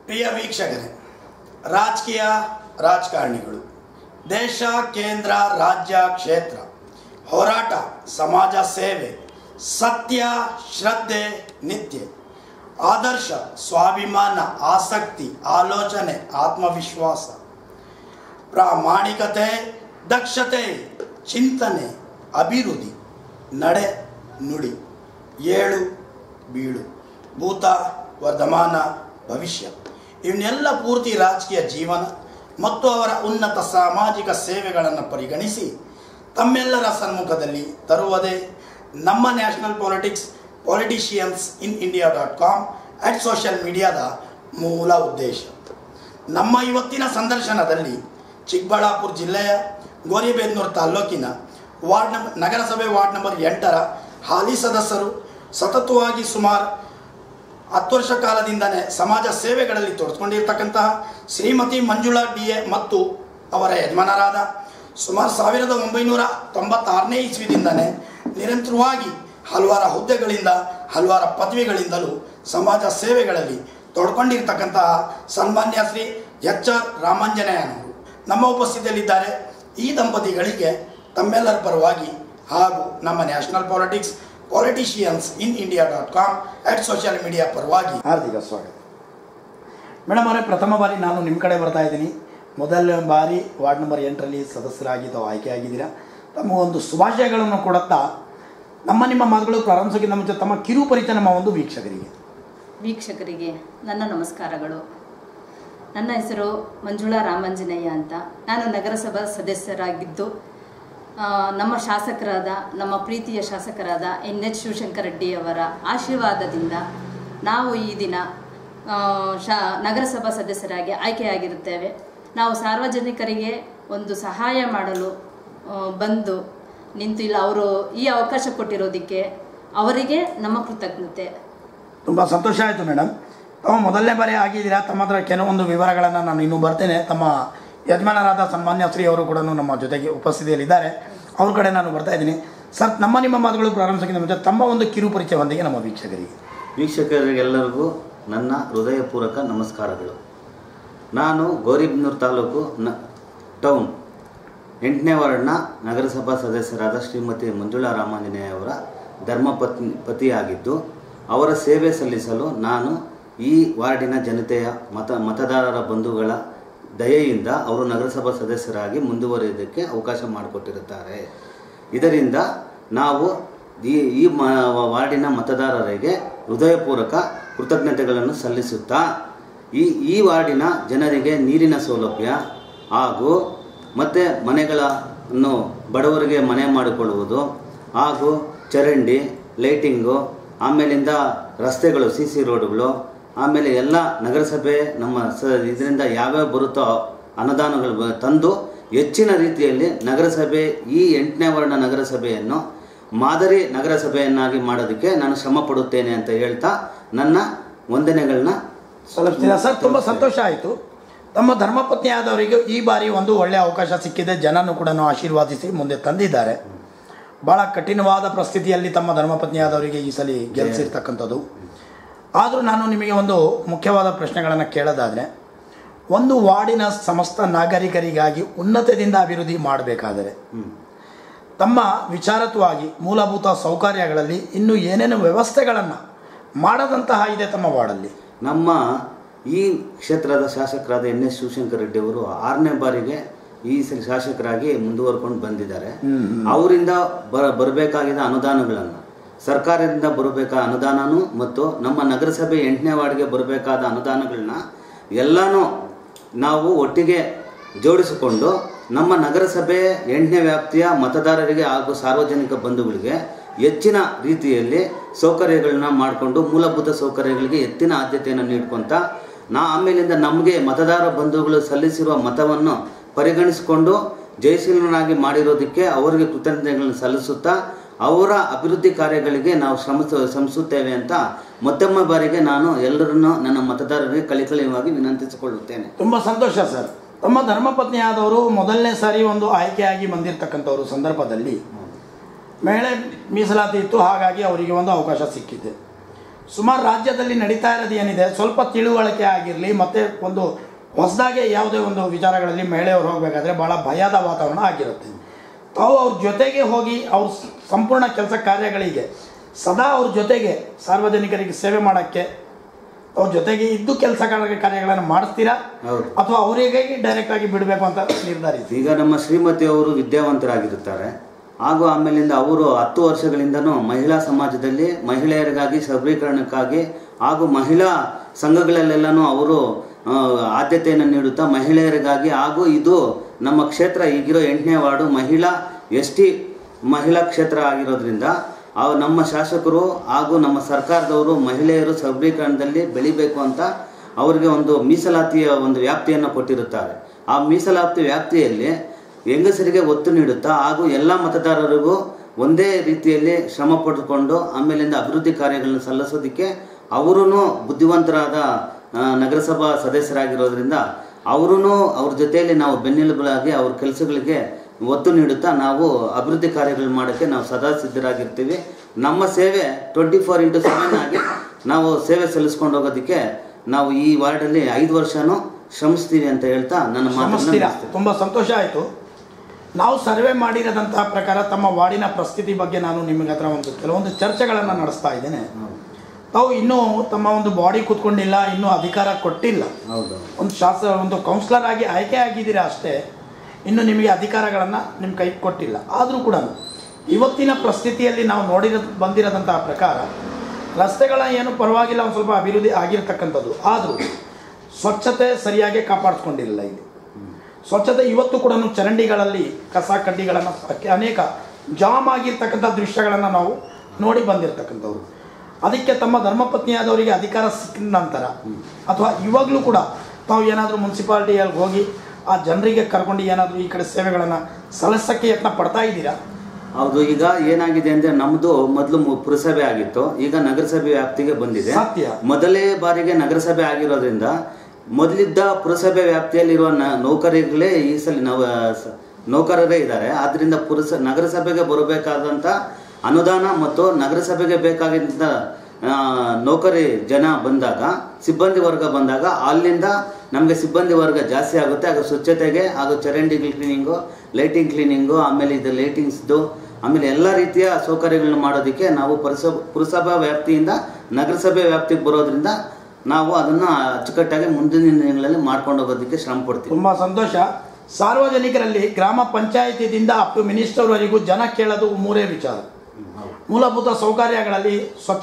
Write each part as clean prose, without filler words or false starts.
ಪ್ರಿಯ ವೀಕ್ಷಕರೇ, ರಾಜಕೀಯ ರಾಜಕಾರಣಿಗಳು ದೇಶ, ಕೇಂದ್ರ, ರಾಜ್ಯ, ಕ್ಷೇತ್ರ, ಹೋರಾಟ, ಸಮಾಜ ಸೇವೆ, ಸತ್ಯ, ಶ್ರದ್ಧೆ, ನಿತ್ಯ, ಆದರ್ಶ, ಸ್ವಾಭಿಮಾನ, ಆಸಕ್ತಿ, ಆಲೋಚನೆ, ಆತ್ಮವಿಶ್ವಾಸ, ಪ್ರಾಮಾಣಿಕತೆ, ದಕ್ಷತೆ, ಚಿಂತನೆ, ಅಭಿವೃದ್ಧಿ, ನಡೆ, ನುಡಿ, ಏಳು ಬೀಳು, ಭೂತ, ವರ್ತಮಾನ, ಭವಿಷ್ಯ ಇವನ್ನೆಲ್ಲ ಪೂರ್ತಿ ರಾಜಕೀಯ ಜೀವನ ಮತ್ತು ಅವರ ಉನ್ನತ ಸಾಮಾಜಿಕ ಸೇವೆಗಳನ್ನು ಪರಿಗಣಿಸಿ ತಮ್ಮೆಲ್ಲರ ಸನ್ಮುಖದಲ್ಲಿ ತರುವುದೇ ನಮ್ಮ national politicians in India dot com social ಮೀಡಿಯಾದ ಮೂಲ ಉದ್ದೇಶ. ನಮ್ಮ ಇವತ್ತಿನ ಸಂದರ್ಶನದಲ್ಲಿ ಚಿಕ್ಕಬಳ್ಳಾಪುರ ಜಿಲ್ಲೆಯ ಗೌರಿಬಿದನೂರು ತಾಲ್ಲೂಕಿನ ನಗರಸಭೆ ವಾರ್ಡ್ ನಂಬರ್ 8ರ ಹಾಲಿ ಸದಸ್ಯರು, ಸತತವಾಗಿ ಸುಮಾರು 10 ವರ್ಷ ಕಾಲದಿಂದಲೇ ಸಮಾಜ ಸೇವೆಗಳಲ್ಲಿ ತೊಡಗಿಕೊಂಡಿರ್ತಕ್ಕಂತಹ ಶ್ರೀಮತಿ ಮಂಜುಳಾ ಡಿ.ಎ. ಮತ್ತು ಅವರ ಯಜಮಾನರಾದ ಸುಮಾರು 1996ನೇ ಇಸ್ವಿದಿಂದಲೇ ನಿರಂತರವಾಗಿ ಹಲವಾರು ಹುದ್ದೆಗಳಿಂದ ಹಲವಾರು ಪದವಿಗಳಿಂದಲೂ ಸಮಾಜ ಸೇವೆಗಳಲ್ಲಿ ತೊಡ್ಕೊಂಡಿರ್ತಕ್ಕಂತಹ ಸನ್ಮಾನ್ಯ ಶ್ರೀ ಎಚ್.ಆರ್. ರಾಮಾಂಜನೇಯನವರು ನಮ್ಮ ಉಪಸ್ಥಿತಿಯಲ್ಲಿದ್ದಾರೆ. ಈ ದಂಪತಿಗಳಿಗೆ ತಮ್ಮೆಲ್ಲರ ಪರವಾಗಿ ಹಾಗೂ ನಮ್ಮ national politicians in India dot com social media ಪರವಾಗಿ ಹಾರ್ದಿಕ ಸ್ವಾಗತ. ಮೇಡಮ್ ಅವರೇ, ಪ್ರಥಮ ಬಾರಿ ನಾನು ನಿಮ್ಮ ಕಡೆ ಬರ್ತಾ ಇದ್ದೀನಿ. ಮೊದಲ ಬಾರಿ ವಾರ್ಡ್ ನಂಬರ್ 8ರಲ್ಲಿ ಸದಸ್ಯರಾಗಿ ತಾವು ಆಯ್ಕೆಯಾಗಿದ್ದೀರಾ. ತಮಗೊಂದು ಶುಭಾಶಯಗಳನ್ನು ಕೊಡುತ್ತಾ ನಿಮ್ಮ ಮಾತುಗಳು ಪ್ರಾರಂಭಿಸೋಕ್ಕಿಂತ ಮುಂಚೆ ತಮ್ಮ ಕಿರು ಪರಿಚಯ ನಮ್ಮ ಒಂದು ವೀಕ್ಷಕರಿಗೆ ನನ್ನ ನಮಸ್ಕಾರಗಳು. ನನ್ನ ಹೆಸರು ಮಂಜುಳಾ ರಾಮಾಂಜನೇಯ ಅಂತ. ನಾನು ನಗರಸಭಾ ಸದಸ್ಯರಾಗಿದ್ದು ನಮ್ಮ ಶಾಸಕರಾದ, ನಮ್ಮ ಪ್ರೀತಿಯ ಶಾಸಕರಾದ ಎನ್.ಎಚ್. ಶಿವಶಂಕರ ರೆಡ್ಡಿಯವರ ಆಶೀರ್ವಾದದಿಂದ ನಾವು ಈ ದಿನ ನಗರಸಭಾ ಸದಸ್ಯರಾಗಿ ಆಯ್ಕೆಯಾಗಿರುತ್ತೇವೆ. ನಾವು ಸಾರ್ವಜನಿಕರಿಗೆ ಒಂದು ಸಹಾಯ ಮಾಡಲು ಬಂದು ನಿಂತು ಇಲ್ಲ ಅವರು ಈ ಅವಕಾಶ ಕೊಟ್ಟಿರೋದಕ್ಕೆ ಅವರಿಗೆ ನಮ್ಮ ಕೃತಜ್ಞತೆ. ತುಂಬ ಸಂತೋಷ ಆಯಿತು ಮೇಡಮ್. ತಾವು ಮೊದಲನೇ ಬಾರಿ ಆಗಿದ್ದೀರಾ. ತಮ್ಮ ಹತ್ರ ಕೆಲವೊಂದು ವಿವರಗಳನ್ನು ನಾನು ಇನ್ನೂ ಬರ್ತೇನೆ. ತಮ್ಮ ಯಜಮಾನರಾದ ಸನ್ಮಾನ್ಯ ಶ್ರೀ ಅವರು ಕೂಡ ನಮ್ಮ ಜೊತೆಗೆ ಉಪಸ್ಥಿತಿಯಲ್ಲಿದ್ದಾರೆ. ಅವ್ರ ಕಡೆ ನಾನು ಬರ್ತಾ ಇದ್ದೀನಿ. ಸರ್, ನಿಮ್ಮ ಮಾತುಗಳು ಪ್ರಾರಂಭಿಸೋಕ್ಕಿಂತ ಮುಂಚೆ ತಮ್ಮ ಒಂದು ಕಿರು ಪರಿಚಯವೊಂದಿಗೆ ನಮ್ಮ ವೀಕ್ಷಕರಿಗೆಲ್ಲರಿಗೂ ನನ್ನ ಹೃದಯಪೂರ್ವಕ ನಮಸ್ಕಾರಗಳು. ನಾನು ಗೌರಿಬಿದನೂರು ತಾಲೂಕು ಟೌನ್ 8ನೇ ವಾರ್ಡ್ನ ನಗರಸಭಾ ಸದಸ್ಯರಾದ ಶ್ರೀಮತಿ ಮಂಜುಳಾ ರಾಮಾಂಜನೇಯ ಅವರ ಧರ್ಮಪತಿಯಾಗಿದ್ದು, ಅವರ ಸೇವೆ ಸಲ್ಲಿಸಲು ನಾನು ಈ ವಾರ್ಡಿನ ಜನತೆಯ ಮತದಾರರ ಬಂಧುಗಳ ದಯೆಯಿಂದ ಅವರು ನಗರಸಭಾ ಸದಸ್ಯರಾಗಿ ಮುಂದುವರಿಯೋದಕ್ಕೆ ಅವಕಾಶ ಮಾಡಿಕೊಟ್ಟಿರುತ್ತಾರೆ. ಇದರಿಂದ ನಾವು ಈ ವಾರ್ಡಿನ ಮತದಾರರಿಗೆ ಹೃದಯಪೂರ್ವಕ ಕೃತಜ್ಞತೆಗಳನ್ನು ಸಲ್ಲಿಸುತ್ತಾ ಈ ವಾರ್ಡಿನ ಜನರಿಗೆ ನೀರಿನ ಸೌಲಭ್ಯ ಹಾಗೂ ಮತ್ತು ಮನೆಗಳನ್ನು ಬಡವರಿಗೆ ಮನೆ ಮಾಡಿಕೊಳ್ಳುವುದು ಹಾಗೂ ಚರಂಡಿ, ಲೈಟಿಂಗು, ಆಮೇಲಿಂದ ರಸ್ತೆಗಳು, CC ರೋಡ್ಗಳು, ಆಮೇಲೆ ಎಲ್ಲ ನಗರಸಭೆ ನಮ್ಮ ಇದರಿಂದ ಯಾವ್ಯಾವ ಬರುತ್ತೋ ಅನುದಾನಗಳು ತಂದು ಹೆಚ್ಚಿನ ರೀತಿಯಲ್ಲಿ ನಗರಸಭೆ ಈ 8ನೇ ವಾರ್ಡ್ನ ನಗರಸಭೆಯನ್ನು ಮಾದರಿ ನಗರಸಭೆಯನ್ನಾಗಿ ಮಾಡೋದಕ್ಕೆ ನಾನು ಶ್ರಮ ಪಡುತ್ತೇನೆ ಅಂತ ಹೇಳ್ತಾ ನನ್ನ ವಂದನೆಗಳನ್ನ ಸಲ್ಲಿಸ್ತೀನಿ. ಸರ್, ತುಂಬ ಸಂತೋಷ ಆಯಿತು. ತಮ್ಮ ಧರ್ಮಪತ್ನಿಯಾದವರಿಗೆ ಈ ಬಾರಿ ಒಂದು ಒಳ್ಳೆಯ ಅವಕಾಶ ಸಿಕ್ಕಿದೆ. ಜನನೂ ಕೂಡ ಆಶೀರ್ವಾದಿಸಿ ಮುಂದೆ ತಂದಿದ್ದಾರೆ. ಭಾಳ ಕಠಿಣವಾದ ಪರಿಸ್ಥಿತಿಯಲ್ಲಿ ತಮ್ಮ ಧರ್ಮಪತ್ನಿಯಾದವರಿಗೆ ಈ ಸಲ ಗೆಲ್ಲಿಸಿರ್ತಕ್ಕಂಥದ್ದು. ಆದರೂ ನಾನು ನಿಮಗೆ ಒಂದು ಮುಖ್ಯವಾದ ಪ್ರಶ್ನೆಗಳನ್ನು ಕೇಳೋದಾದರೆ, ಒಂದು ವಾರ್ಡಿನ ಸಮಸ್ತ ನಾಗರಿಕರಿಗಾಗಿ ಉನ್ನತದಿಂದ ಅಭಿವೃದ್ಧಿ ಮಾಡಬೇಕಾದರೆ ತಮ್ಮ ವಿಚಾರತ್ವವಾಗಿ ಮೂಲಭೂತ ಸೌಕರ್ಯಗಳಲ್ಲಿ ಇನ್ನೂ ಏನೇನು ವ್ಯವಸ್ಥೆಗಳನ್ನು ಮಾಡದಂತಹ ಇದೆ ತಮ್ಮ ವಾರ್ಡಲ್ಲಿ? ನಮ್ಮ ಈ ಕ್ಷೇತ್ರದ ಶಾಸಕರಾದ ಎನ್.ಎಸ್. ಶಿವಶಂಕರ ರೆಡ್ಡಿ ಅವರು 6ನೇ ಬಾರಿಗೆ ಈ ಶಾಸಕರಾಗಿ ಮುಂದುವರ್ಕೊಂಡು ಬಂದಿದ್ದಾರೆ. ಅವರಿಂದ ಬರಬೇಕಾಗಿದ್ದ ಅನುದಾನಗಳನ್ನು, ಸರ್ಕಾರದಿಂದ ಬರಬೇಕಾದ ಅನುದಾನನೂ ಮತ್ತು ನಮ್ಮ ನಗರಸಭೆ 8ನೇ ವಾರ್ಡ್ಗೆ ಬರಬೇಕಾದ ಅನುದಾನಗಳನ್ನ ಎಲ್ಲನೂ ನಾವು ಒಟ್ಟಿಗೆ ಜೋಡಿಸಿಕೊಂಡು ನಮ್ಮ ನಗರಸಭೆ 8ನೇ ವ್ಯಾಪ್ತಿಯ ಮತದಾರರಿಗೆ ಹಾಗೂ ಸಾರ್ವಜನಿಕ ಬಂಧುಗಳಿಗೆ ಹೆಚ್ಚಿನ ರೀತಿಯಲ್ಲಿ ಸೌಕರ್ಯಗಳನ್ನ ಮಾಡಿಕೊಂಡು ಮೂಲಭೂತ ಸೌಕರ್ಯಗಳಿಗೆ ಹೆಚ್ಚಿನ ಆದ್ಯತೆಯನ್ನು ನೀಡ್ಕೊಂತ ಆಮೇಲಿಂದ ನಮಗೆ ಮತದಾರ ಬಂಧುಗಳು ಸಲ್ಲಿಸಿರುವ ಮತವನ್ನು ಪರಿಗಣಿಸಿಕೊಂಡು ಜಯಶೀಲನಾಗಿ ಮಾಡಿರೋದಕ್ಕೆ ಅವರಿಗೆ ಕೃತಜ್ಞತೆಗಳನ್ನು ಸಲ್ಲಿಸುತ್ತಾ ಅವರ ಅಭಿವೃದ್ಧಿ ಕಾರ್ಯಗಳಿಗೆ ನಾವು ಶ್ರಮಿಸುತ್ತೇವೆ ಅಂತ ಮತ್ತೊಮ್ಮೆ ಬಾರಿಗೆ ನಾನು ಎಲ್ಲರನ್ನು ನನ್ನ ಮತದಾರರಿಗೆ ಕಳಿಕಳಿಯಾಗಿ ವಿನಂತಿಸಿಕೊಳ್ಳುತ್ತೇನೆ. ತುಂಬ ಸಂತೋಷ ಸರ್. ತಮ್ಮ ಧರ್ಮಪತ್ನಿಯಾದವರು ಮೊದಲನೇ ಸಾರಿ ಒಂದು ಆಯ್ಕೆಯಾಗಿ ಬಂದಿರತಕ್ಕಂಥವ್ರ ಸಂದರ್ಭದಲ್ಲಿ ಮಹಿಳೆ ಮೀಸಲಾತಿ ಇತ್ತು. ಹಾಗಾಗಿ ಅವರಿಗೆ ಒಂದು ಅವಕಾಶ ಸಿಕ್ಕಿದೆ. ಸುಮಾರು ರಾಜ್ಯದಲ್ಲಿ ನಡೀತಾ ಇರೋದು ಏನಿದೆ, ಸ್ವಲ್ಪ ತಿಳುವಳಿಕೆ ಆಗಿರಲಿ, ಮತ್ತು ಒಂದು ಹೊಸದಾಗಿ ಯಾವುದೇ ಒಂದು ವಿಚಾರಗಳಲ್ಲಿ ಮಹಿಳೆಯವರು ಹೋಗಬೇಕಾದ್ರೆ ಭಾಳ ಭಯದ ವಾತಾವರಣ ಆಗಿರುತ್ತೆ. ತಾವು ಅವ್ರ ಜೊತೆಗೆ ಹೋಗಿ ಅವ್ರ ಸಂಪೂರ್ಣ ಕೆಲಸ ಕಾರ್ಯಗಳಿಗೆ ಸದಾ ಅವ್ರ ಜೊತೆಗೆ ಸಾರ್ವಜನಿಕರಿಗೆ ಸೇವೆ ಮಾಡೋಕ್ಕೆ ಅವ್ರ ಜೊತೆಗೆ ಇದ್ದು ಕೆಲಸ ಕಾರ್ಯಗಳನ್ನು ಮಾಡಿಸ್ತೀರಾ ಅಥವಾ ಅವರಿಗೆ ಡೈರೆಕ್ಟ್ ಆಗಿ ಬಿಡಬೇಕು ಅಂತ ನಿರ್ಧರಿಸಿ? ಈಗ ನಮ್ಮ ಶ್ರೀಮತಿ ಅವರು ವಿದ್ಯಾವಂತರಾಗಿರುತ್ತಾರೆ, ಹಾಗೂ ಆಮೇಲಿಂದ ಅವರು 10 ವರ್ಷಗಳಿಂದನೂ ಮಹಿಳಾ ಸಮಾಜದಲ್ಲಿ ಮಹಿಳೆಯರಿಗಾಗಿ ಸಬಲೀಕರಣಕ್ಕಾಗಿ ಹಾಗೂ ಮಹಿಳಾ ಸಂಘಗಳಲ್ಲೆಲ್ಲನೂ ಅವರು ಆದ್ಯತೆಯನ್ನು ನೀಡುತ್ತಾ ಮಹಿಳೆಯರಿಗಾಗಿ, ಹಾಗೂ ಇದು ನಮ್ಮ ಕ್ಷೇತ್ರ ಈಗಿರೋ 8ನೇ ವಾರ್ಡು ST ಮಹಿಳಾ ಕ್ಷೇತ್ರ ಆಗಿರೋದ್ರಿಂದ ನಮ್ಮ ಶಾಸಕರು ಹಾಗೂ ನಮ್ಮ ಸರ್ಕಾರದವರು ಮಹಿಳೆಯರು ಸಬಲೀಕರಣದಲ್ಲಿ ಬೆಳಿಬೇಕು ಅಂತ ಅವರಿಗೆ ಒಂದು ಮೀಸಲಾತಿಯ ಒಂದು ವ್ಯಾಪ್ತಿಯನ್ನು ಕೊಟ್ಟಿರುತ್ತಾರೆ. ಆ ಮೀಸಲಾತಿ ವ್ಯಾಪ್ತಿಯಲ್ಲಿ ಹೆಂಗಸರಿಗೆ ಒತ್ತು ನೀಡುತ್ತಾ ಹಾಗೂ ಎಲ್ಲ ಮತದಾರರಿಗೂ ಒಂದೇ ರೀತಿಯಲ್ಲಿ ಶ್ರಮ ಪಡೆದುಕೊಂಡು ಆಮೇಲಿಂದ ಅಭಿವೃದ್ಧಿ ಕಾರ್ಯಗಳನ್ನು ಸಲ್ಲಿಸೋದಕ್ಕೆ ಅವರೂ ಬುದ್ಧಿವಂತರಾದ ನಗರಸಭಾ ಸದಸ್ಯರಾಗಿರೋದ್ರಿಂದ ಅವರೂ ಅವ್ರ ಜೊತೆಯಲ್ಲಿ ನಾವು ಬೆನ್ನೆಲುಬಾಗಿ ಅವ್ರ ಕೆಲಸಗಳಿಗೆ ಒತ್ತು ನೀಡುತ್ತಾ ನಾವು ಅಭಿವೃದ್ಧಿ ಕಾರ್ಯಗಳು ಮಾಡೋಕ್ಕೆ ನಾವು ಸದಾ ಸಿದ್ಧರಾಗಿರ್ತೀವಿ. ನಮ್ಮ ಸೇವೆ 24x7 ಆಗಿ ನಾವು ಸೇವೆ ಸಲ್ಲಿಸ್ಕೊಂಡು ಹೋಗೋದಕ್ಕೆ ನಾವು ಈ ವಾರ್ಡಲ್ಲಿ 5 ವರ್ಷನೂ ಶ್ರಮಿಸ್ತೀವಿ ಅಂತ ಹೇಳ್ತಾ ನನ್ನ ಮಾತನ್ನ ತುಂಬ ಸಂತೋಷ ಆಯಿತು. ನಾವು ಸರ್ವೆ ಮಾಡಿರೋದಂತಹ ಪ್ರಕಾರ ತಮ್ಮ ವಾರ್ಡಿನ ಪರಿಸ್ಥಿತಿ ಬಗ್ಗೆ ನಾನು ನಿಮಗೆ ಹತ್ರ ಕೆಲವೊಂದು ಚರ್ಚೆಗಳನ್ನು ನಡೆಸ್ತಾ ಇದ್ದೇನೆ. ತಾವು ಇನ್ನೂ ತಮ್ಮ ಒಂದು ಬಾಡಿ ಕೂತ್ಕೊಂಡಿಲ್ಲ, ಇನ್ನೂ ಅಧಿಕಾರ ಕೊಟ್ಟಿಲ್ಲ. ಒಂದು ಕೌನ್ಸಿಲರ್ ಆಗಿ ಆಯ್ಕೆ ಆಗಿದ್ದೀರಾ ಅಷ್ಟೇ, ಇನ್ನು ನಿಮಗೆ ಅಧಿಕಾರಗಳನ್ನು ನಿಮ್ಮ ಕೈಗೆ ಕೊಟ್ಟಿಲ್ಲ. ಆದರೂ ಕೂಡ ಇವತ್ತಿನ ಪರಿಸ್ಥಿತಿಯಲ್ಲಿ ನಾವು ಬಂದಿರೋದಂತಹ ಪ್ರಕಾರ ರಸ್ತೆಗಳ ಏನು ಪರವಾಗಿಲ್ಲ, ಒಂದು ಸ್ವಲ್ಪ ಅಭಿವೃದ್ಧಿ ಆಗಿರ್ತಕ್ಕಂಥದ್ದು, ಆದರೂ ಸ್ವಚ್ಛತೆ ಸರಿಯಾಗಿ ಕಾಪಾಡಿಸ್ಕೊಂಡಿರಲಿಲ್ಲ. ಇಲ್ಲಿ ಸ್ವಚ್ಛತೆ ಇವತ್ತು ಕೂಡ ಚರಂಡಿಗಳಲ್ಲಿ ಕಸ ಕಡ್ಡಿಗಳನ್ನು ಅನೇಕ ಜಾಮ್ ಆಗಿರ್ತಕ್ಕಂಥ ದೃಶ್ಯಗಳನ್ನು ನಾವು ನೋಡಿ ಬಂದಿರತಕ್ಕಂಥವ್ರು. ಅದಕ್ಕೆ ತಮ್ಮ ಧರ್ಮಪತ್ನಿಯಾದವರಿಗೆ ಅಧಿಕಾರ ಸಿಕ್ಕಿದ ನಂತರ ಅಥವಾ ಇವಾಗಲೂ ಕೂಡ ತಾವು ಏನಾದರೂ ಮುನ್ಸಿಪಾಲ್ಟಿಯಲ್ಲಿ ಹೋಗಿ ಆ ಜನರಿಗೆ ಕರ್ಕೊಂಡು ಏನಾದರೂ ಈ ಕಡೆ ಸೇವೆಗಳನ್ನು ಸಲ್ಲಿಸೋಕ್ಕೆ ಯತ್ನ ಪಡ್ತಾ ಇದ್ದೀರಾ? ಹೌದು. ಈಗ ಏನಾಗಿದೆ ಅಂದರೆ ನಮ್ಮದು ಮೊದಲು ಪುರಸಭೆ ಆಗಿತ್ತು, ಈಗ ನಗರಸಭೆ ವ್ಯಾಪ್ತಿಗೆ ಬಂದಿದೆ. ಮೊದಲೇ ಬಾರಿಗೆ ನಗರಸಭೆ ಆಗಿರೋದ್ರಿಂದ ಮೊದಲಿದ್ದ ಪುರಸಭೆ ವ್ಯಾಪ್ತಿಯಲ್ಲಿರುವ ನೌಕರಿಗಳೇ ಈ ಸಲ ನೌಕರರೇ ಇದ್ದಾರೆ. ಆದ್ದರಿಂದ ನಗರಸಭೆಗೆ ಬರಬೇಕಾದಂಥ ಅನುದಾನ ಮತ್ತು ನಗರಸಭೆಗೆ ಬೇಕಾಗಿದ್ದ ನೌಕರಿ ಜನ ಬಂದಾಗ, ಸಿಬ್ಬಂದಿ ವರ್ಗ ಬಂದಾಗ ಅಲ್ಲಿಂದ ನಮಗೆ ಸಿಬ್ಬಂದಿ ವರ್ಗ ಜಾಸ್ತಿ ಆಗುತ್ತೆ. ಆಗ ಸ್ವಚ್ಛತೆಗೆ ಹಾಗೂ ಚರಂಡಿ ಕ್ಲೀನಿಂಗು, ಲೈಟಿಂಗ್ ಕ್ಲೀನಿಂಗು, ಆಮೇಲೆ ಇದು ಲೈಟಿಂಗ್ಸ್ದು, ಆಮೇಲೆ ಎಲ್ಲ ರೀತಿಯ ಸೌಕರ್ಯಗಳನ್ನ ಮಾಡೋದಕ್ಕೆ ನಾವು ಪುರಸಭಾ ವ್ಯಾಪ್ತಿಯಿಂದ ನಗರಸಭೆ ವ್ಯಾಪ್ತಿಗೆ ಬರೋದ್ರಿಂದ ನಾವು ಅದನ್ನು ಅಚ್ಚುಕಟ್ಟಾಗಿ ಮುಂದಿನ ದಿನಗಳಲ್ಲಿ ಮಾಡ್ಕೊಂಡು ಹೋಗೋದಕ್ಕೆ ಶ್ರಮ ಪಡ್ತೀವಿ. ತುಂಬ ಸಂತೋಷ. ಸಾರ್ವಜನಿಕರಲ್ಲಿ ಗ್ರಾಮ ಪಂಚಾಯಿತಿಯಿಂದ ಅಪ್ ಟು ಮಿನಿಸ್ಟರ್ವರೆಗೂ ಜನ ಕೇಳೋದು 3 ವಿಚಾರ. ಮೂಲಭೂತ ಸೌಕರ್ಯಗಳಲ್ಲಿ ಸ್ವಚ್ಛ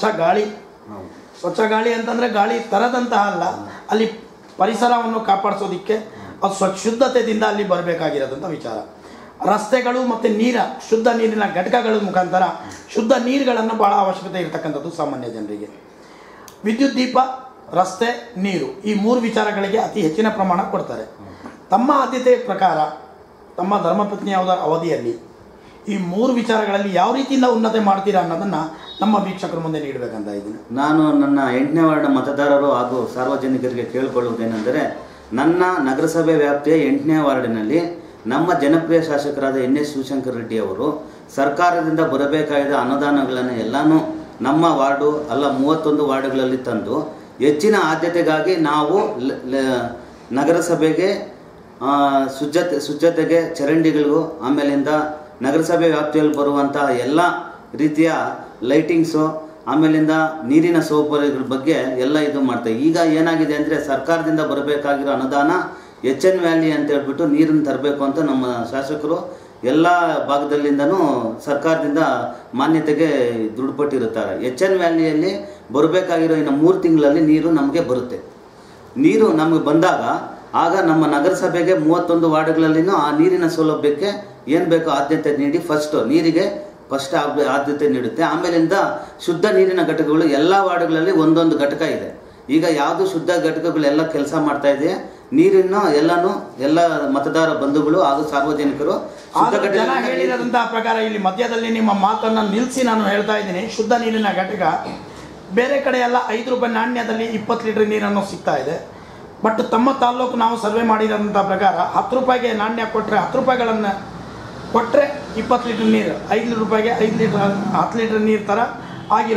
ಗಾಳಿ ಅಂತಂದರೆ ಗಾಳಿ ತರದಂತಹ ಅಲ್ಲ, ಅಲ್ಲಿ ಪರಿಸರವನ್ನು ಕಾಪಾಡಿಸೋದಕ್ಕೆ ಅದು ಶುದ್ಧತೆಯಿಂದ ಅಲ್ಲಿ ಬರಬೇಕಾಗಿರೋದಂಥ ವಿಚಾರ. ರಸ್ತೆಗಳು ಮತ್ತು ಶುದ್ಧ ನೀರಿನ ಘಟಕಗಳ ಮುಖಾಂತರ ಶುದ್ಧ ನೀರುಗಳನ್ನು ಭಾಳ ಅವಶ್ಯಕತೆ ಇರತಕ್ಕಂಥದ್ದು ಸಾಮಾನ್ಯ ಜನರಿಗೆ. ವಿದ್ಯುತ್ ದೀಪ, ರಸ್ತೆ, ನೀರು, ಈ 3 ವಿಚಾರಗಳಿಗೆ ಅತಿ ಹೆಚ್ಚಿನ ಪ್ರಮಾಣ ಕೊಡ್ತಾರೆ. ತಮ್ಮ ಆದ್ಯತೆಯ ಪ್ರಕಾರ ತಮ್ಮ ಧರ್ಮಪತ್ನಿಯಾದ ಅವಧಿಯಲ್ಲಿ ಈ 3 ವಿಚಾರಗಳಲ್ಲಿ ಯಾವ ರೀತಿಯಿಂದ ಉನ್ನತಿ ಮಾಡ್ತೀರಾ ಅನ್ನೋದನ್ನು ನಮ್ಮ ವೀಕ್ಷಕರ ಮುಂದೆ ನೀಡಬೇಕಂತ ಇದ್ದೀನಿ. ನಾನು ನನ್ನ 8ನೇ ವಾರ್ಡ್ ಮತದಾರರು ಹಾಗೂ ಸಾರ್ವಜನಿಕರಿಗೆ ಕೇಳಿಕೊಳ್ಳುವುದೇನೆಂದರೆ, ನನ್ನ ನಗರಸಭೆ ವ್ಯಾಪ್ತಿಯ 8ನೇ ವಾರ್ಡಿನಲ್ಲಿ ನಮ್ಮ ಜನಪ್ರಿಯ ಶಾಸಕರಾದ NS ಶಿವಶಂಕರ್ ರೆಡ್ಡಿ ಅವರು ಸರ್ಕಾರದಿಂದ ಬರಬೇಕಾದ ಅನುದಾನಗಳನ್ನು ಎಲ್ಲನೂ ನಮ್ಮ ವಾರ್ಡು ಅಲ್ಲ 31 ವಾರ್ಡುಗಳಲ್ಲಿ ತಂದು ಹೆಚ್ಚಿನ ಆದ್ಯತೆಗಾಗಿ ನಾವು ನಗರಸಭೆಗೆ ಶುದ್ಧತೆಗೆ, ಚರಂಡಿಗಳಿಗೂ, ಆಮೇಲಿಂದ ನಗರಸಭೆ ವ್ಯಾಪ್ತಿಯಲ್ಲಿ ಬರುವಂಥ ಎಲ್ಲ ರೀತಿಯ ಲೈಟಿಂಗ್ಸು, ಆಮೇಲಿಂದ ನೀರಿನ ಸೌಕರ್ಯಗಳ ಬಗ್ಗೆ ಎಲ್ಲ ಇದು ಮಾಡ್ತೇವೆ. ಈಗ ಏನಾಗಿದೆ ಅಂದರೆ ಸರ್ಕಾರದಿಂದ ಬರಬೇಕಾಗಿರೋ ಅನುದಾನ HN ವ್ಯಾಲಿ ಅಂತ ಹೇಳ್ಬಿಟ್ಟು ನೀರನ್ನು ತರಬೇಕು ಅಂತ ನಮ್ಮ ಶಾಸಕರು ಎಲ್ಲ ಭಾಗದಲ್ಲಿಂದನೂ ಸರ್ಕಾರದಿಂದ ಮಾನ್ಯತೆಗೆ ದೃಢಪಟ್ಟಿರುತ್ತಾರೆ. HN ವ್ಯಾಲಿಯಲ್ಲಿ ಬರಬೇಕಾಗಿರೋ ಇನ್ನು 3 ತಿಂಗಳಲ್ಲಿ ನೀರು ನಮಗೆ ಬರುತ್ತೆ. ನೀರು ನಮಗೆ ಬಂದಾಗ ಆಗ ನಮ್ಮ ನಗರಸಭೆಗೆ 31 ವಾರ್ಡ್ಗಳಲ್ಲಿನೂ ಆ ನೀರಿನ ಸೌಲಭ್ಯಕ್ಕೆ ಏನು ಬೇಕೋ ಆದ್ಯತೆ ನೀಡಿ ನೀರಿಗೆ ಫಸ್ಟ್ ಆದ್ಯತೆ ನೀಡುತ್ತೆ. ಆಮೇಲಿಂದ ಶುದ್ಧ ನೀರಿನ ಘಟಕಗಳು ಎಲ್ಲ ವಾರ್ಡ್ಗಳಲ್ಲಿ ಒಂದೊಂದು ಘಟಕ ಇದೆ. ಈಗ ಯಾವುದು ಶುದ್ಧ ಘಟಕಗಳೆಲ್ಲ ಕೆಲಸ ಮಾಡ್ತಾ ಇದೆ. ನೀರಿನ ಎಲ್ಲ ಮತದಾರ ಬಂಧುಗಳು ಹಾಗೂ ಸಾರ್ವಜನಿಕರು ಜನ ಹೇಳಿರೋದಂತಹ ಪ್ರಕಾರ ಇಲ್ಲಿ ಮಧ್ಯದಲ್ಲಿ ನಿಮ್ಮ ಮಾತನ್ನು ನಿಲ್ಲಿಸಿ ನಾನು ಹೇಳ್ತಾ ಇದ್ದೀನಿ. ಶುದ್ಧ ನೀರಿನ ಘಟಕ ಬೇರೆ ಕಡೆ ಎಲ್ಲ 5 ರೂಪಾಯಿ ನಾಣ್ಯದಲ್ಲಿ 20 ಲೀಟರ್ ನೀರನ್ನು ಸಿಗ್ತಾ ಇದೆ. ಬಟ್ ತಮ್ಮ ತಾಲ್ಲೂಕು ನಾವು ಸರ್ವೆ ಮಾಡಿರೋಂಥ ಪ್ರಕಾರ 10 ರೂಪಾಯಿಗೆ ನಾಣ್ಯ ಕೊಟ್ಟರೆ 10 ರೂಪಾಯಿಗಳನ್ನು ಕೊಟ್ಟರೆ 20 ಲೀಟರ್ ನೀರು, 5 ರೂಪಾಯಿಗೆ 5 ಲೀಟರ್ 10 ಲೀಟರ್ ನೀರು ಥರ ಆಗಿರುತ್ತೆ.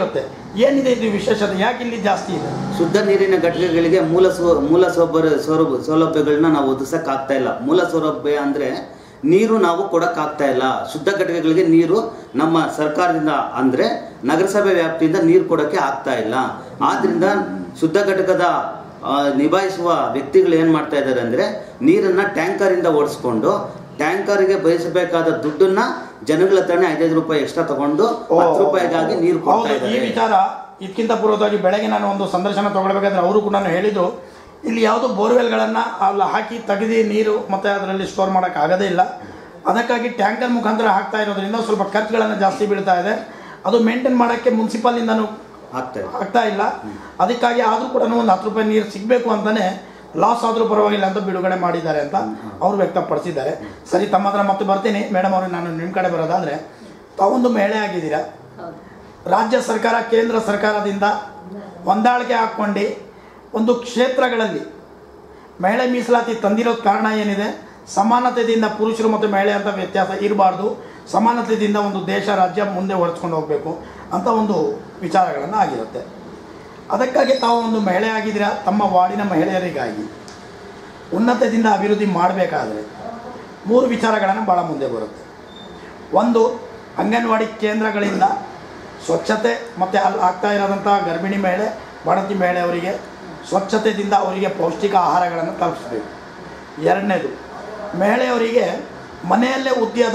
ಏನಿದೆ ಇದು ವಿಶೇಷತೆ, ಯಾಕೆ ಇಲ್ಲಿ ಜಾಸ್ತಿ ಇದೆ? ಶುದ್ಧ ನೀರಿನ ಘಟಕಗಳಿಗೆ ಮೂಲ ಸೌಲಭ್ಯಗಳನ್ನ ನಾವು ಒದಗಿಸಕ್ಕಾಗ್ತಾ ಇಲ್ಲ. ಮೂಲ ಸೌಲಭ್ಯ ಅಂದ್ರೆ ನೀರು ನಾವು ಕೊಡಕ್ಕಾಗ್ತಾ ಇಲ್ಲ. ಶುದ್ಧ ಘಟಕಗಳಿಗೆ ನೀರು ನಮ್ಮ ಸರ್ಕಾರದಿಂದ ಅಂದ್ರೆ ನಗರಸಭೆ ವ್ಯಾಪ್ತಿಯಿಂದ ನೀರು ಕೊಡಕ್ಕೆ ಆಗ್ತಾ ಇಲ್ಲ. ಆದ್ರಿಂದ ಶುದ್ಧ ಘಟಕದ ನಿಭಾಯಿಸುವ ವ್ಯಕ್ತಿಗಳು ಏನ್ ಮಾಡ್ತಾ ಇದ್ದಾರೆ ಅಂದ್ರೆ ನೀರನ್ನ ಟ್ಯಾಂಕರ್ ಇಂದ ಓಡಿಸ್ಕೊಂಡು ಟ್ಯಾಂಕರ್ಗೆ ಬಯಸಬೇಕಾದ ದುಡ್ಡನ್ನ ಜನಗಳ ಹತ್ರನೇ 5 ರೂಪಾಯಿ ಎಕ್ಸ್ಟ್ರಾ ತಗೊಂಡು 10 ರೂಪಾಯಿಗಾಗಿ ನೀರು ಕೊಡ್ತಾ ಇದ್ದಾರೆ. ಈ ವಿಚಾರ ಇದಕ್ಕಿಂತ ಪೂರ್ವವಾಗಿ ಬೆಳಗ್ಗೆ ನಾನು ಒಂದು ಸಂದರ್ಶನ ತಗೊಳ್ಬೇಕಾದ್ರೆ ಅವರು ಕೂಡ ಹೇಳಿದ್ರು, ಇಲ್ಲಿ ಯಾವುದು ಬೋರ್ವೆಲ್ಗಳನ್ನು ಅಲ್ಲಿ ಹಾಕಿ ತೆಗೆದು ನೀರು ಮತ್ತು ಅದರಲ್ಲಿ ಸ್ಟೋರ್ ಮಾಡೋಕ್ಕೆ ಆಗೋದೇ ಇಲ್ಲ. ಅದಕ್ಕಾಗಿ ಟ್ಯಾಂಕರ್ ಮುಖಾಂತರ ಹಾಕ್ತಾ ಇರೋದ್ರಿಂದ ಸ್ವಲ್ಪ ಖರ್ಚುಗಳನ್ನು ಜಾಸ್ತಿ ಬೀಳ್ತಾ ಇದೆ. ಅದು ಮೇಂಟೈನ್ ಮಾಡೋಕ್ಕೆ ಮುನ್ಸಿಪಾಲಿಂದನೂ ಆಗ್ತಾ ಇಲ್ಲ. ಅದಕ್ಕಾಗಿ ಆದರೂ ಕೂಡ ಒಂದು 10 ರೂಪಾಯಿ ನೀರು ಸಿಗಬೇಕು ಅಂತಲೇ ಲಾಸ್ ಆದರೂ ಪರವಾಗಿಲ್ಲ ಅಂತ ಬಿಡುಗಡೆ ಮಾಡಿದ್ದಾರೆ ಅಂತ ಅವರು ವ್ಯಕ್ತಪಡಿಸಿದ್ದಾರೆ. ಸರಿ, ತಮ್ಮ ಹತ್ರ ಮತ್ತೆ ಬರ್ತೀನಿ. ಮೇಡಮ್ ಅವರು, ನಾನು ನಿಮ್ಮ ಕಡೆ ಬರೋದಾದರೆ, ತಾವೊಂದು ಮಹಿಳೆ ಆಗಿದ್ದೀರಾ. ರಾಜ್ಯ ಸರ್ಕಾರ ಕೇಂದ್ರ ಸರ್ಕಾರದಿಂದ ಹೊಂದಾಣಿಕೆ ಹಾಕ್ಕೊಂಡು ಒಂದು ಕ್ಷೇತ್ರಗಳಲ್ಲಿ ಮಹಿಳೆ ಮೀಸಲಾತಿ ತಂದಿರೋದು ಕಾರಣ ಏನಿದೆ? ಸಮಾನತೆಯಿಂದ ಪುರುಷರು ಮತ್ತು ಮಹಿಳೆ ಅಂತ ವ್ಯತ್ಯಾಸ ಇರಬಾರ್ದು, ಸಮಾನತೆಯಿಂದ ಒಂದು ದೇಶ ರಾಜ್ಯ ಮುಂದೆ ಹೊರಸ್ಕೊಂಡು ಹೋಗಬೇಕು ಅಂತ ಒಂದು ವಿಚಾರಗಳನ್ನು ಆಗಿರುತ್ತೆ. ಅದಕ್ಕಾಗಿ ತಾವು ಒಂದು ಮಹಿಳೆ ಆಗಿದ್ದೀರಾ. ತಮ್ಮ ವಾರ್ಡಿನ ಮಹಿಳೆಯರಿಗಾಗಿ ಉನ್ನತದಿಂದ ಅಭಿವೃದ್ಧಿ ಮಾಡಬೇಕಾದ್ರೆ 3 ವಿಚಾರಗಳನ್ನು ಭಾಳ ಮುಂದೆ ಬರುತ್ತೆ. ಒಂದು, ಅಂಗನವಾಡಿ ಕೇಂದ್ರಗಳಿಂದ ಸ್ವಚ್ಛತೆ ಮತ್ತು ಅಲ್ಲಿ ಆಗ್ತಾ ಇರೋದಂಥ ಗರ್ಭಿಣಿ ಮಹಿಳೆ, ಬಾಣಂತಿ ಮಹಿಳೆಯವರಿಗೆ ಸ್ವಚ್ಛತೆಯಿಂದ ಅವರಿಗೆ ಪೌಷ್ಟಿಕ ಆಹಾರಗಳನ್ನು ತಲುಪಿಸಬೇಕು. ಎರಡನೇದು, ಮಹಿಳೆಯವರಿಗೆ ಮನೆಯಲ್ಲೇ ಉದ್ಯೋಗ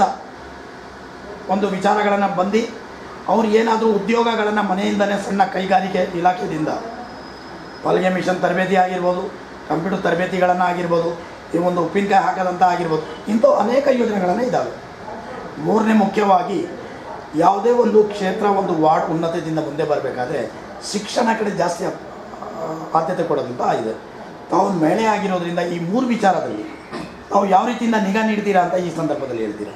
ಒಂದು ವಿಚಾರಗಳನ್ನು ಬಂದು ಅವ್ರು ಏನಾದರೂ ಉದ್ಯೋಗಗಳನ್ನು ಮನೆಯಿಂದಲೇ ಸಣ್ಣ ಕೈಗಾರಿಕೆ ಇಲಾಖೆಯಿಂದ ಹೊಲಿಗೆ ಮಿಷನ್ ತರಬೇತಿ ಆಗಿರ್ಬೋದು, ಕಂಪ್ಯೂಟರ್ ತರಬೇತಿಗಳನ್ನು ಆಗಿರ್ಬೋದು, ಈ ಒಂದು ಉಪ್ಪಿನಕಾಯಿ ಹಾಕೋದಂತ ಆಗಿರ್ಬೋದು, ಇಂಥ ಅನೇಕ ಯೋಜನೆಗಳನ್ನು ಇದ್ದಾವೆ. ಮೂರನೇ ಮುಖ್ಯವಾಗಿ, ಯಾವುದೇ ಒಂದು ಕ್ಷೇತ್ರ ಒಂದು ವಾರ್ಡ್ ಉನ್ನತದಿಂದ ಮುಂದೆ ಬರಬೇಕಾದ್ರೆ ಶಿಕ್ಷಣ ಕಡೆ ಜಾಸ್ತಿ ಆದ್ಯತೆ ಕೊಡೋದಂತ ಇದೆ. ತಾವು ಮಹಿಳೆ ಆಗಿರೋದ್ರಿಂದ ಈ 3 ವಿಚಾರದಲ್ಲಿ ತಾವು ಯಾವ ರೀತಿಯಿಂದ ನಿಗಾ ನೀಡ್ತೀರಾ ಅಂತ ಈ ಸಂದರ್ಭದಲ್ಲಿ ಹೇಳ್ತೀರಾ?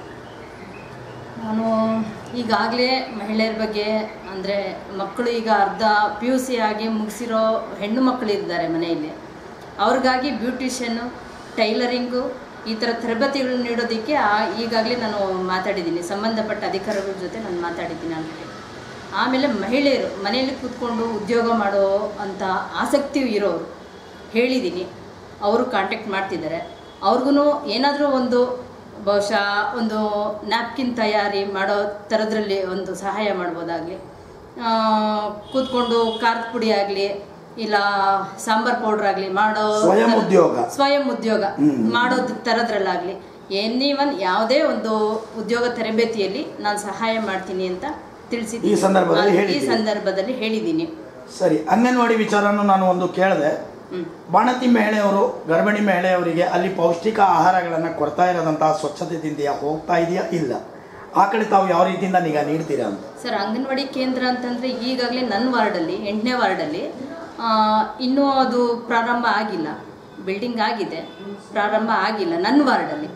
ನಾನು ಈಗಾಗಲೇ ಮಹಿಳೆಯರ ಬಗ್ಗೆ ಅಂದರೆ ಮಕ್ಕಳು ಈಗ ಅರ್ಧ PUC ಆಗಿ ಮುಗಿಸಿರೋ ಹೆಣ್ಣು ಮಕ್ಕಳಿದ್ದಾರೆ ಮನೆಯಲ್ಲಿ. ಅವ್ರಿಗಾಗಿ ಬ್ಯೂಟಿಷಿಯನ್ನು, ಟೈಲರಿಂಗು ಈ ಥರ ತರಬೇತಿಗಳನ್ನು ನೀಡೋದಕ್ಕೆ ಈಗಾಗಲೇ ನಾನು ಮಾತಾಡಿದ್ದೀನಿ, ಸಂಬಂಧಪಟ್ಟ ಅಧಿಕಾರಿಗಳ ಜೊತೆ ನಾನು ಮಾತಾಡಿದ್ದೀನಿ ಆಲ್ರೆಡಿ. ಆಮೇಲೆ ಮಹಿಳೆಯರು ಮನೆಯಲ್ಲಿ ಕೂತ್ಕೊಂಡು ಉದ್ಯೋಗ ಮಾಡೋ ಅಂಥ ಆಸಕ್ತಿ ಇರೋರು ಹೇಳಿದ್ದೀನಿ, ಅವರು ಕಾಂಟ್ಯಾಕ್ಟ್ ಮಾಡ್ತಿದ್ದಾರೆ. ಅವ್ರಿಗೂ ಏನಾದರೂ ಒಂದು ಬಹುಶಃ ಒಂದು ನ್ಯಾಪ್ಕಿನ್ ತಯಾರಿ ಮಾಡೋ ಥರದ್ರಲ್ಲಿ ಒಂದು ಸಹಾಯ ಮಾಡ್ಬೋದಾಗಲಿ, ಕೂತ್ಕೊಂಡು ಖಾರದ ಪುಡಿ ಆಗಲಿ ಇಲ್ಲ ಸಾಂಬಾರ್ ಪೌಡ್ರ್ ಆಗಲಿ ಮಾಡೋ ಸ್ವಯಂ ಉದ್ಯೋಗ ಮಾಡೋದು ಥರದ್ರಲ್ಲಾಗಲಿ ಎನಿವನ್ ಯಾವುದೇ ಒಂದು ಉದ್ಯೋಗ ತರಬೇತಿಯಲ್ಲಿ ನಾನು ಸಹಾಯ ಮಾಡ್ತೀನಿ ಅಂತ ತಿಳಿಸಿದ್ದೀನಿ. ಈ ಸಂದರ್ಭದಲ್ಲಿ ಹೇಳಿದ್ದೀನಿ. ಸರಿ, ಅಂಗನವಾಡಿ ವಿಚಾರನೂ ನಾನು ಒಂದು ಕೇಳಿದೆ. ಬಾಣಂತಿ ಮಹಿಳೆಯವರು, ಗರ್ಭಿಣಿ ಮಹಿಳೆಯವರಿಗೆ ಅಲ್ಲಿ ಪೌಷ್ಟಿಕ ಆಹಾರಗಳನ್ನು ಕೊಡ್ತಾ ಇರೋದಂತಹ ಸ್ವಚ್ಛತೆಯಿಂದ ಹೋಗ್ತಾ ಇದೆಯಾ ಇಲ್ಲ? ಆ ಕಡೆ ತಾವು ಯಾವ ರೀತಿಯಿಂದ ನಿಗಾ ನೀಡ್ತೀರಾ ಅಂತ? ಸರ್, ಅಂಗನವಾಡಿ ಕೇಂದ್ರ ಅಂತಂದರೆ ಈಗಾಗಲೇ ನನ್ನ ವಾರ್ಡಲ್ಲಿ 8ನೇ ವಾರ್ಡಲ್ಲಿ ಇನ್ನೂ ಅದು ಪ್ರಾರಂಭ ಆಗಿಲ್ಲ. ಬಿಲ್ಡಿಂಗ್ ಆಗಿದೆ, ಪ್ರಾರಂಭ ಆಗಿಲ್ಲ ನನ್ನ ವಾರ್ಡಲ್ಲಿ.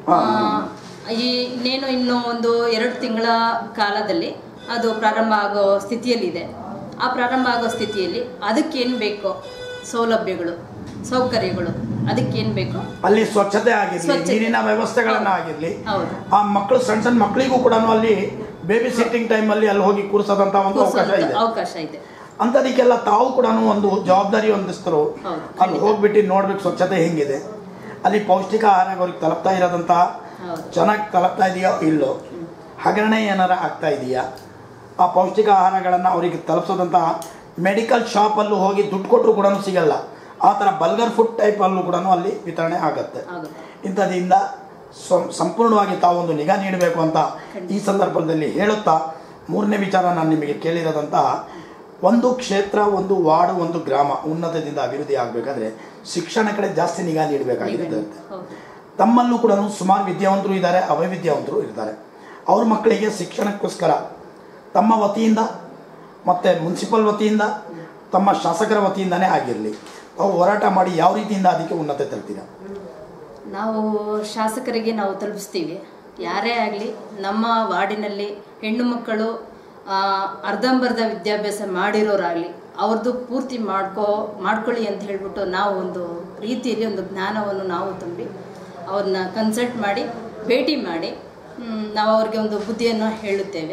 ಇನ್ನೇನು ಇನ್ನೂ ಒಂದು 2 ತಿಂಗಳ ಕಾಲದಲ್ಲಿ ಅದು ಪ್ರಾರಂಭ ಆಗೋ ಸ್ಥಿತಿಯಲ್ಲಿದೆ. ಆ ಪ್ರಾರಂಭ ಆಗೋ ಸ್ಥಿತಿಯಲ್ಲಿ ಅದಕ್ಕೇನು ಬೇಕೋ ಸೌಲಭ್ಯಗಳು, ಸೌಕರ್ಯಗಳು, ಅದಕ್ಕೇನು ಬೇಕು ಅಲ್ಲಿ ಸ್ವಚ್ಛತೆ ಆಗಿರಲಿ, ನೀರಿನ ವ್ಯವಸ್ಥೆಗಳನ್ನ ಆಗಿರಲಿ, ಆ ಮಕ್ಕಳು ಸಣ್ಣ ಮಕ್ಕಳಿಗೂ ಕೂಡ ಅಲ್ಲಿ ಬೇಬಿ ಸಿಟ್ಟಿಂಗ್ ಟೈಮಲ್ಲಿ ಅಲ್ಲಿ ಹೋಗಿ ಕೂರಿಸೋದಂತ ಒಂದು ಅವಕಾಶ ಇದೆ. ಅಂಥದಕ್ಕೆಲ್ಲ ತಾವು ಕೂಡ ಒಂದು ಜವಾಬ್ದಾರಿ ಹೊಂದಿಸ್ತರು. ಅಲ್ಲಿ ಹೋಗ್ಬಿಟ್ಟು ನೋಡ್ಬೇಕು ಸ್ವಚ್ಛತೆ ಹೆಂಗಿದೆ, ಅಲ್ಲಿ ಪೌಷ್ಟಿಕ ಆಹಾರ ಅವ್ರಿಗೆ ತಲುಪ್ತಾ ಇರೋದಂತ ಚೆನ್ನಾಗಿ ತಲುಪ್ತಾ ಇದೆಯೋ ಇಲ್ಲೋ, ಹಗರಣೆ ಏನಾರ ಆಗ್ತಾ ಇದೆಯಾ, ಆ ಪೌಷ್ಟಿಕ ಆಹಾರಗಳನ್ನು ಅವರಿಗೆ ತಲುಪಿಸೋದಂತಹ ಮೆಡಿಕಲ್ ಶಾಪಲ್ಲೂ ಹೋಗಿ ದುಡ್ಡು ಕೊಟ್ಟರು ಕೂಡ ಸಿಗಲ್ಲ. ಆ ಥರ ಬಲ್ಗರ್ ಫುಡ್ ಟೈಪಲ್ಲೂ ಕೂಡ ಅಲ್ಲಿ ವಿತರಣೆ ಆಗುತ್ತೆ. ಇಂಥದ್ದಿಂದ ಸಂಪೂರ್ಣವಾಗಿ ತಾವೊಂದು ನಿಗಾ ನೀಡಬೇಕು ಅಂತ ಈ ಸಂದರ್ಭದಲ್ಲಿ ಹೇಳುತ್ತಾ, 3ನೇ ವಿಚಾರ ನಾನು ನಿಮಗೆ ಕೇಳಿರೋದಂತಹ, ಒಂದು ಕ್ಷೇತ್ರ, ಒಂದು ವಾರ್ಡ್, ಒಂದು ಗ್ರಾಮ ಉನ್ನತದಿಂದ ಅಭಿವೃದ್ಧಿ ಆಗಬೇಕಾದ್ರೆ ಶಿಕ್ಷಣ ಕಡೆ ಜಾಸ್ತಿ ನಿಗಾ ನೀಡಬೇಕಾಗಿರುತ್ತೆ. ತಮ್ಮಲ್ಲೂ ಕೂಡ ಸುಮಾರು ವಿದ್ಯಾವಂತರು ಇದ್ದಾರೆ, ಅವೈವಿದ್ಯಾವಂತರು ಇರ್ತಾರೆ. ಅವ್ರ ಮಕ್ಕಳಿಗೆ ಶಿಕ್ಷಣಕ್ಕೋಸ್ಕರ ತಮ್ಮ ವತಿಯಿಂದ ಮತ್ತು ಮುನ್ಸಿಪಲ್ ವತಿಯಿಂದ, ತಮ್ಮ ಶಾಸಕರ ವತಿಯಿಂದನೇ ಆಗಿರಲಿ, ನಾವು ಹೋರಾಟ ಮಾಡಿ ಯಾವ ರೀತಿಯಿಂದ ಅದಕ್ಕೆ ಉನ್ನತ ತರ್ತೀರಾ? ನಾವು ಶಾಸಕರಿಗೆ ನಾವು ತಲುಪಿಸ್ತೀವಿ. ಯಾರೇ ಆಗಲಿ ನಮ್ಮ ವಾರ್ಡಿನಲ್ಲಿ ಹೆಣ್ಣು ಮಕ್ಕಳು ಅರ್ಧಂಬರ್ಧ ವಿದ್ಯಾಭ್ಯಾಸ ಮಾಡಿರೋರಾಗಲಿ ಅವ್ರದ್ದು ಪೂರ್ತಿ ಮಾಡ್ಕೊಳ್ಳಿ ಅಂತ ಹೇಳ್ಬಿಟ್ಟು ನಾವು ಒಂದು ರೀತಿಯಲ್ಲಿ ಒಂದು ಜ್ಞಾನವನ್ನು ನಾವು ತುಂಬಿ ಅವ್ರನ್ನ ಕನ್ಸಲ್ಟ್ ಮಾಡಿ ಭೇಟಿ ಮಾಡಿ ನಾವು ಅವ್ರಿಗೆ ಒಂದು ಬುದ್ಧಿಯನ್ನು ಹೇಳುತ್ತೇವೆ.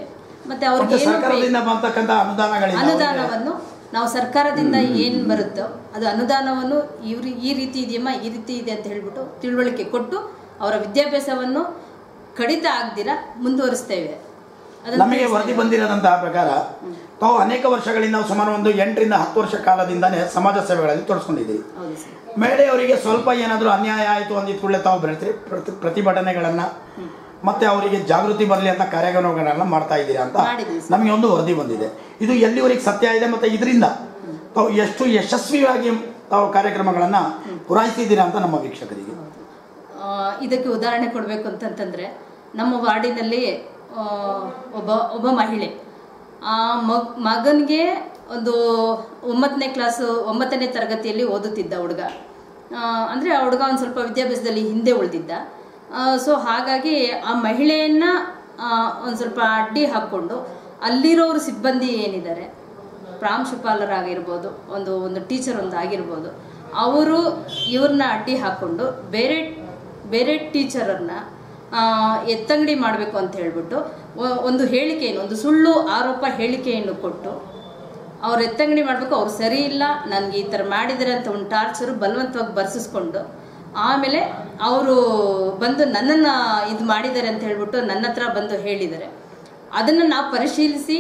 ಮತ್ತೆ ಅವ್ರಿಗೆ ಸರ್ಕಾರದಿಂದ ಬರ್ತಕ್ಕಂಥ ಅನುದಾನವನ್ನು ನಾವು ಸರ್ಕಾರದಿಂದ ಏನು ಬರುತ್ತೋ ಅದು ಅನುದಾನವನ್ನು ಈ ರೀತಿ ಇದೆಯಮ್ಮ, ಈ ರೀತಿ ಇದೆ ಅಂತ ಹೇಳ್ಬಿಟ್ಟು ತಿಳುವಳಿಕೆ ಕೊಟ್ಟು ಅವರ ವಿದ್ಯಾಭ್ಯಾಸವನ್ನು ಕಡಿತ ಆಗದಿರ ಮುಂದುವರಿಸ್ತೇವೆ. ನಮಗೆ ವರದಿ ಬಂದಿರೋದಂತಹ ಪ್ರಕಾರ ತಾವು ಅನೇಕ ವರ್ಷಗಳಿಂದ ಸುಮಾರು ಒಂದು 8 ರಿಂದ 10 ವರ್ಷ ಕಾಲದಿಂದಾನೇ ಸಮಾಜ ಸೇವೆಗಳಲ್ಲಿ ತೊಡಸ್ಕೊಂಡಿದ್ದೀರಿ. ಮಹಿಳೆಯವರಿಗೆ ಸ್ವಲ್ಪ ಏನಾದರೂ ಅನ್ಯಾಯ ಆಯಿತು ಅಂದಿದ ಕೂಡಲೇ ತಾವು ಪ್ರತಿಭಟನೆಗಳನ್ನು ಮತ್ತೆ ಅವರಿಗೆ ಜಾಗೃತಿ ಬರಲಿ ಅಂತ ಕಾರ್ಯಕ್ರಮಗಳನ್ನ ಮಾಡ್ತಾ ಇದ್ದೀರಾ ಅಂತ ನಮಗೆ ಒಂದು ವರದಿ ಬಂದಿದೆ. ಇದು ಎಲ್ಲಿವರೆಗೆ ಸತ್ಯ ಇದೆ ಮತ್ತು ಇದರಿಂದ ತಾವು ಎಷ್ಟು ಯಶಸ್ವಿಯಾಗಿ ತಾವು ಕಾರ್ಯಕ್ರಮಗಳನ್ನು ಪೂರೈಸಿದ್ದೀರಾ ಅಂತ ನಮ್ಮ ವೀಕ್ಷಕರಿಗೆ. ಇದಕ್ಕೆ ಉದಾಹರಣೆ ಕೊಡಬೇಕು ಅಂತಂತಂದರೆ ನಮ್ಮ ವಾರ್ಡಿನಲ್ಲಿ ಒಬ್ಬ ಮಹಿಳೆ ಮಗನಿಗೆ ಒಂದು 9ನೇ ತರಗತಿಯಲ್ಲಿ ಓದುತ್ತಿದ್ದ ಹುಡುಗ. ಅಂದರೆ ಆ ಹುಡುಗ ಒಂದು ಸ್ವಲ್ಪ ವಿದ್ಯಾಭ್ಯಾಸದಲ್ಲಿ ಹಿಂದೆ ಉಳಿದಿದ್ದ. ಸೊ ಹಾಗಾಗಿ ಆ ಮಹಿಳೆಯನ್ನು ಒಂದು ಸ್ವಲ್ಪ ಅಡ್ಡಿ ಹಾಕ್ಕೊಂಡು ಅಲ್ಲಿರೋರು ಸಿಬ್ಬಂದಿ ಏನಿದ್ದಾರೆ, ಪ್ರಾಂಶುಪಾಲರಾಗಿರ್ಬೋದು, ಒಂದು ಟೀಚರ್ ಒಂದು ಆಗಿರ್ಬೋದು, ಅವರು ಇವ್ರನ್ನ ಅಡ್ಡಿ ಹಾಕ್ಕೊಂಡು ಬೇರೆ ಟೀಚರನ್ನು ಎತ್ತಂಗಡಿ ಮಾಡಬೇಕು ಅಂತ ಹೇಳ್ಬಿಟ್ಟು ಒಂದು ಹೇಳಿಕೆಯನ್ನು, ಒಂದು ಸುಳ್ಳು ಆರೋಪ ಹೇಳಿಕೆಯನ್ನು ಕೊಟ್ಟು ಅವ್ರು ಎತ್ತಂಗಡಿ ಮಾಡಬೇಕು, ಅವ್ರು ಸರಿ ಇಲ್ಲ, ನನಗೆ ಈ ಥರ ಮಾಡಿದ್ದಾರೆ ಅಂತ ಒಂದು ಟಾರ್ಚರು ಬಲವಂತವಾಗಿ ಬರ್ಸಿಸ್ಕೊಂಡು ಆಮೇಲೆ ಅವರು ಬಂದು ನನ್ನನ್ನು ಇದು ಮಾಡಿದ್ದಾರೆ ಅಂತ ಹೇಳ್ಬಿಟ್ಟು ನನ್ನ ಹತ್ರ ಬಂದು ಹೇಳಿದ್ದಾರೆ. ಅದನ್ನು ನಾವು ಪರಿಶೀಲಿಸಿ